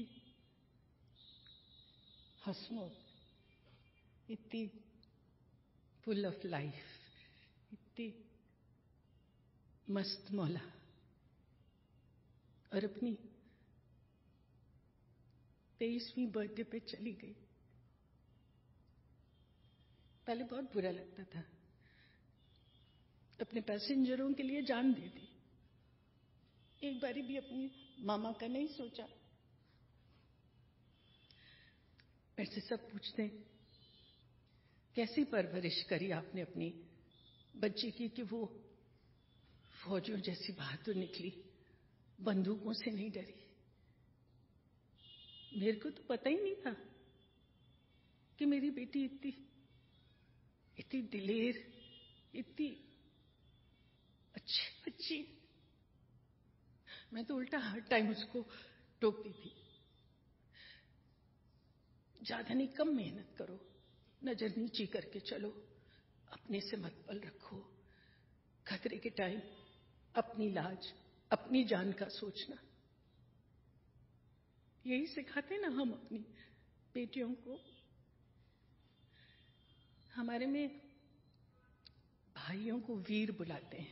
हंसमुख, इतनी फुल ऑफ लाइफ, इतनी मस्त मौला, और अपनी 23वीं बर्थडे पे चली गई। पहले बहुत बुरा लगता था, अपने पैसेंजरों के लिए जान दे दी, एक बारी भी अपनी मामा का नहीं सोचा। मेरे से सब पूछते हैं कैसी परवरिश करी आपने अपनी बच्ची की कि वो फौजियों जैसी बहादुर निकली, बंदूकों से नहीं डरी। मेरे को तो पता ही नहीं था कि मेरी बेटी इतनी दिलेर, इतनी अच्छी बच्ची। मैं तो उल्टा हर टाइम उसको टोकती थी, ज्यादा नहीं कम मेहनत करो, नजर नीची करके चलो, अपने से मत पल रखो, खतरे के टाइम अपनी लाज, अपनी जान का सोचना। यही सिखाते ना हम अपनी बेटियों को। हमारे में भाइयों को वीर बुलाते हैं,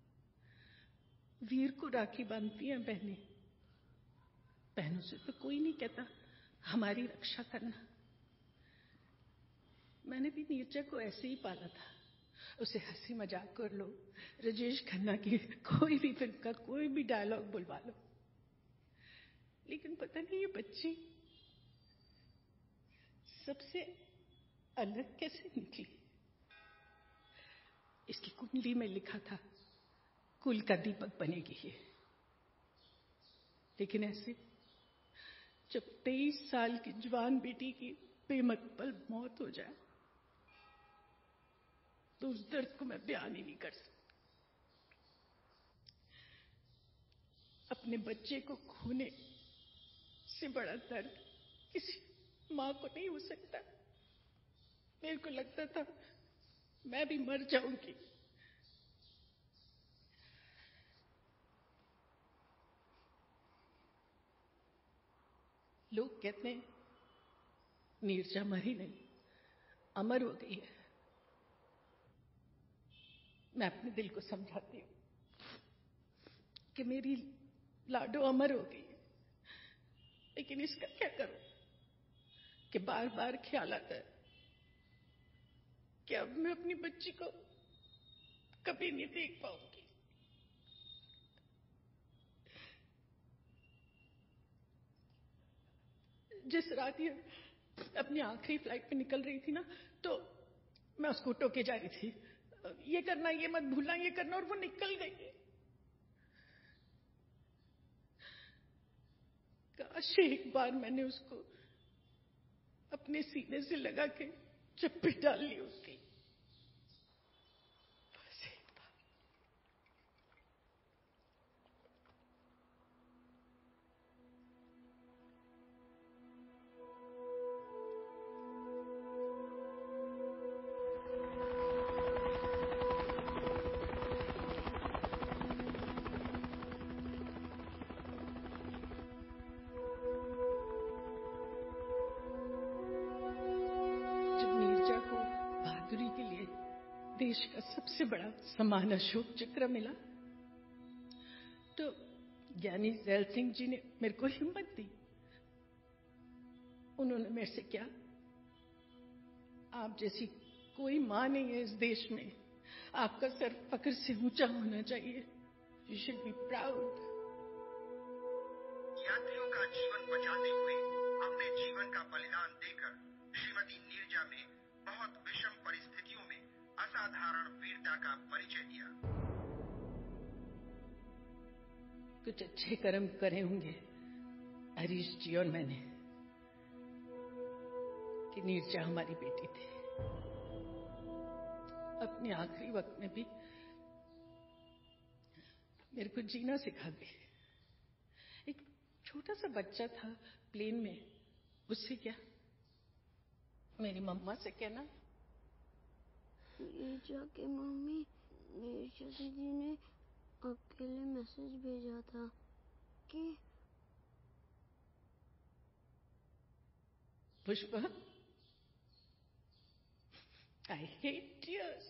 वीर को राखी बांधती हैं बहनें। बहनों से तो कोई नहीं कहता हमारी रक्षा करना। मैंने भी नीरजा को ऐसे ही पाला था, उसे हंसी मजाक कर लो, राजेश खन्ना की कोई भी फिल्म का कोई भी डायलॉग बुलवा लो, लेकिन पता नहीं ये बच्ची सबसे अलग कैसे निकली। इसकी कुंडली में लिखा था कुल का दीपक बनेगी ये, लेकिन ऐसे जब 23 साल की जवान बेटी की बेमतलब मौत हो जाए तो उस दर्द को मैं बयान ही नहीं कर सकती। अपने बच्चे को खोने से बड़ा दर्द किसी मां को नहीं हो सकता। मेरे को लगता था मैं भी मर जाऊंगी। लोग कहते हैं नीरजा मरी नहीं, अमर हो गई है। मैं अपने दिल को समझाती हूँ कि मेरी लाडो अमर हो गई है, लेकिन इसका क्या करूं कि बार बार ख्याल आता है कि अब मैं अपनी बच्ची को कभी नहीं देख पाऊंगी। जिस रात ये अपनी आखिरी फ्लाइट पे निकल रही थी ना, तो मैं उसको टोके जा रही थी, ये करना, ये मत भूलना, ये करना, और वो निकल गई। काश एक बार मैंने उसको अपने सीने से लगा के चप्पी डाल ली उसकी, बस एक बार। देश का सबसे बड़ा सम्मान अशोक चक्र मिला तो ज्ञानी जैल सिंह जी ने मेरे को हिम्मत दी। उन्होंने मेरे से क्या, आप जैसी कोई मां नहीं है इस देश में, आपका सर फक्र से ऊंचा होना चाहिए, यू शुड बी प्राउड। यात्रियों का जीवन बचाते हुए अपने जीवन का बलिदान देकर श्रीमती नीरजा ने बहुत विषम परिस्थितियों में असाधारण वीरता का परिचय दिया। कुछ अच्छे कर्म करे होंगे हरीश जी और मैंने कि नीरजा हमारी बेटी थी। अपने आखिरी वक्त में भी मेरे को जीना सिखा गई। एक छोटा सा बच्चा था प्लेन में, उससे क्या, मेरी मम्मा से कहना। नीरजा की मम्मी, नीरजा दीदी ने आपके लिए मैसेज भेजा था कि पुष्पा, I hate tears.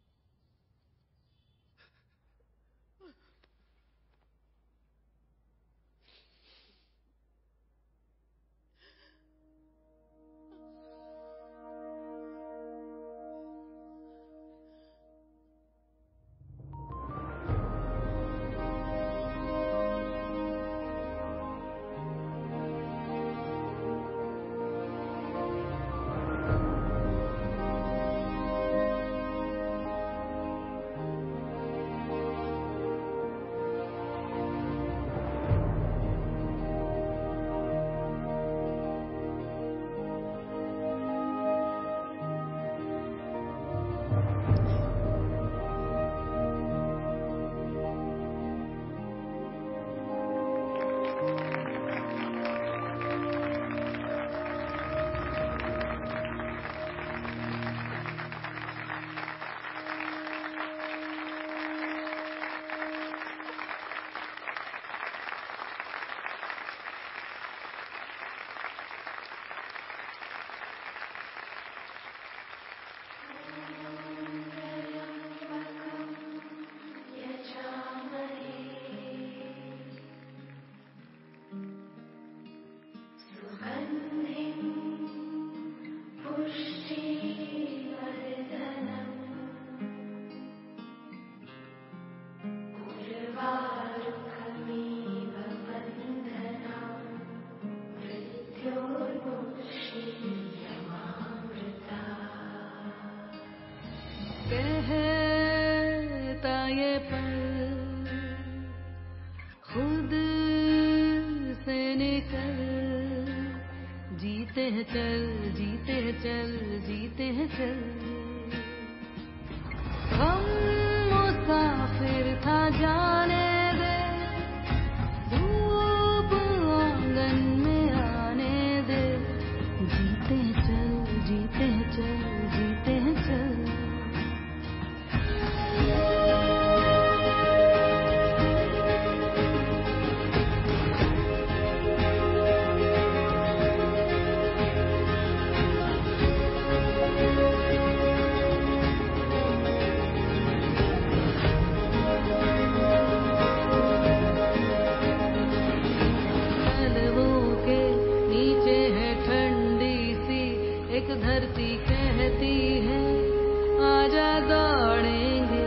कहता ये पल खुद से निकल, जीते हैं चल, जीते हैं चल, जीते हैं चल। हम मुसाफिर था जाने दे, धूप आंगन में आने दे, जीते हैं चल, जीते हैं चल, जीते हैं चल। एक धरती कहती है आजा दौड़ेंगे,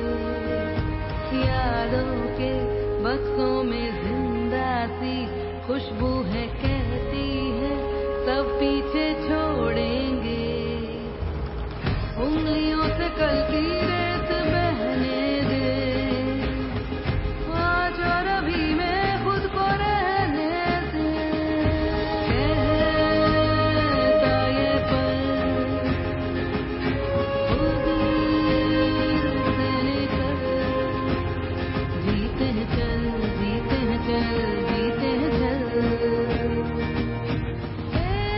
यादों के बक्सों में जिंदा सी खुशबू है कहती है सब पीछे छोड़ेंगे। उंगलियों से कल की रेत बहने दे, आज और अभी में खुद को रहने दे।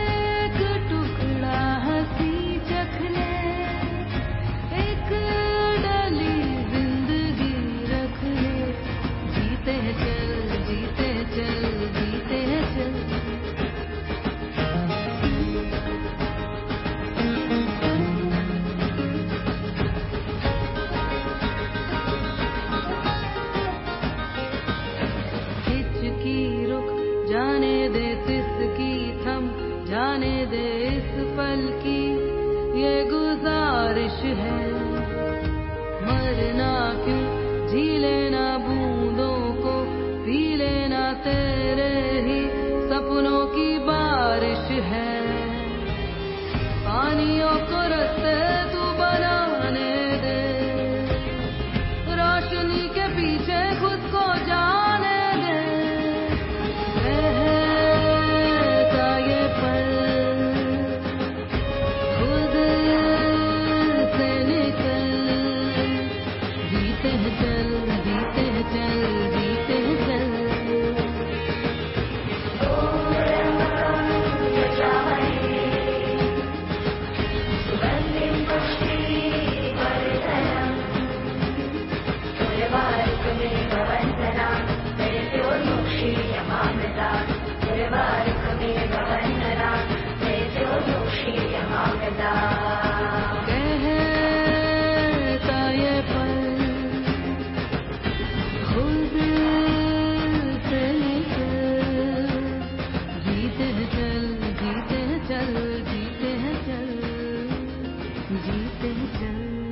एक टुकड़ा हंसी चखने, एक पल की ये गुजारिश है, मरना क्यों, जी लेना बूंदों को, पी लेना तेरे ही सपनों की बारिश है। पानियों को रस्ते तू बनाने दे, रोशनी के पीछे खुद को जाने दे। रहता ये पल खुद से निकल, जीते हैं चल, जीते हैं चल, जीते हैं चल। कहता ये पल खुद से निकल, जीते हैं चल, जीते हैं चल, जीते हैं चल, जीते हैं चल।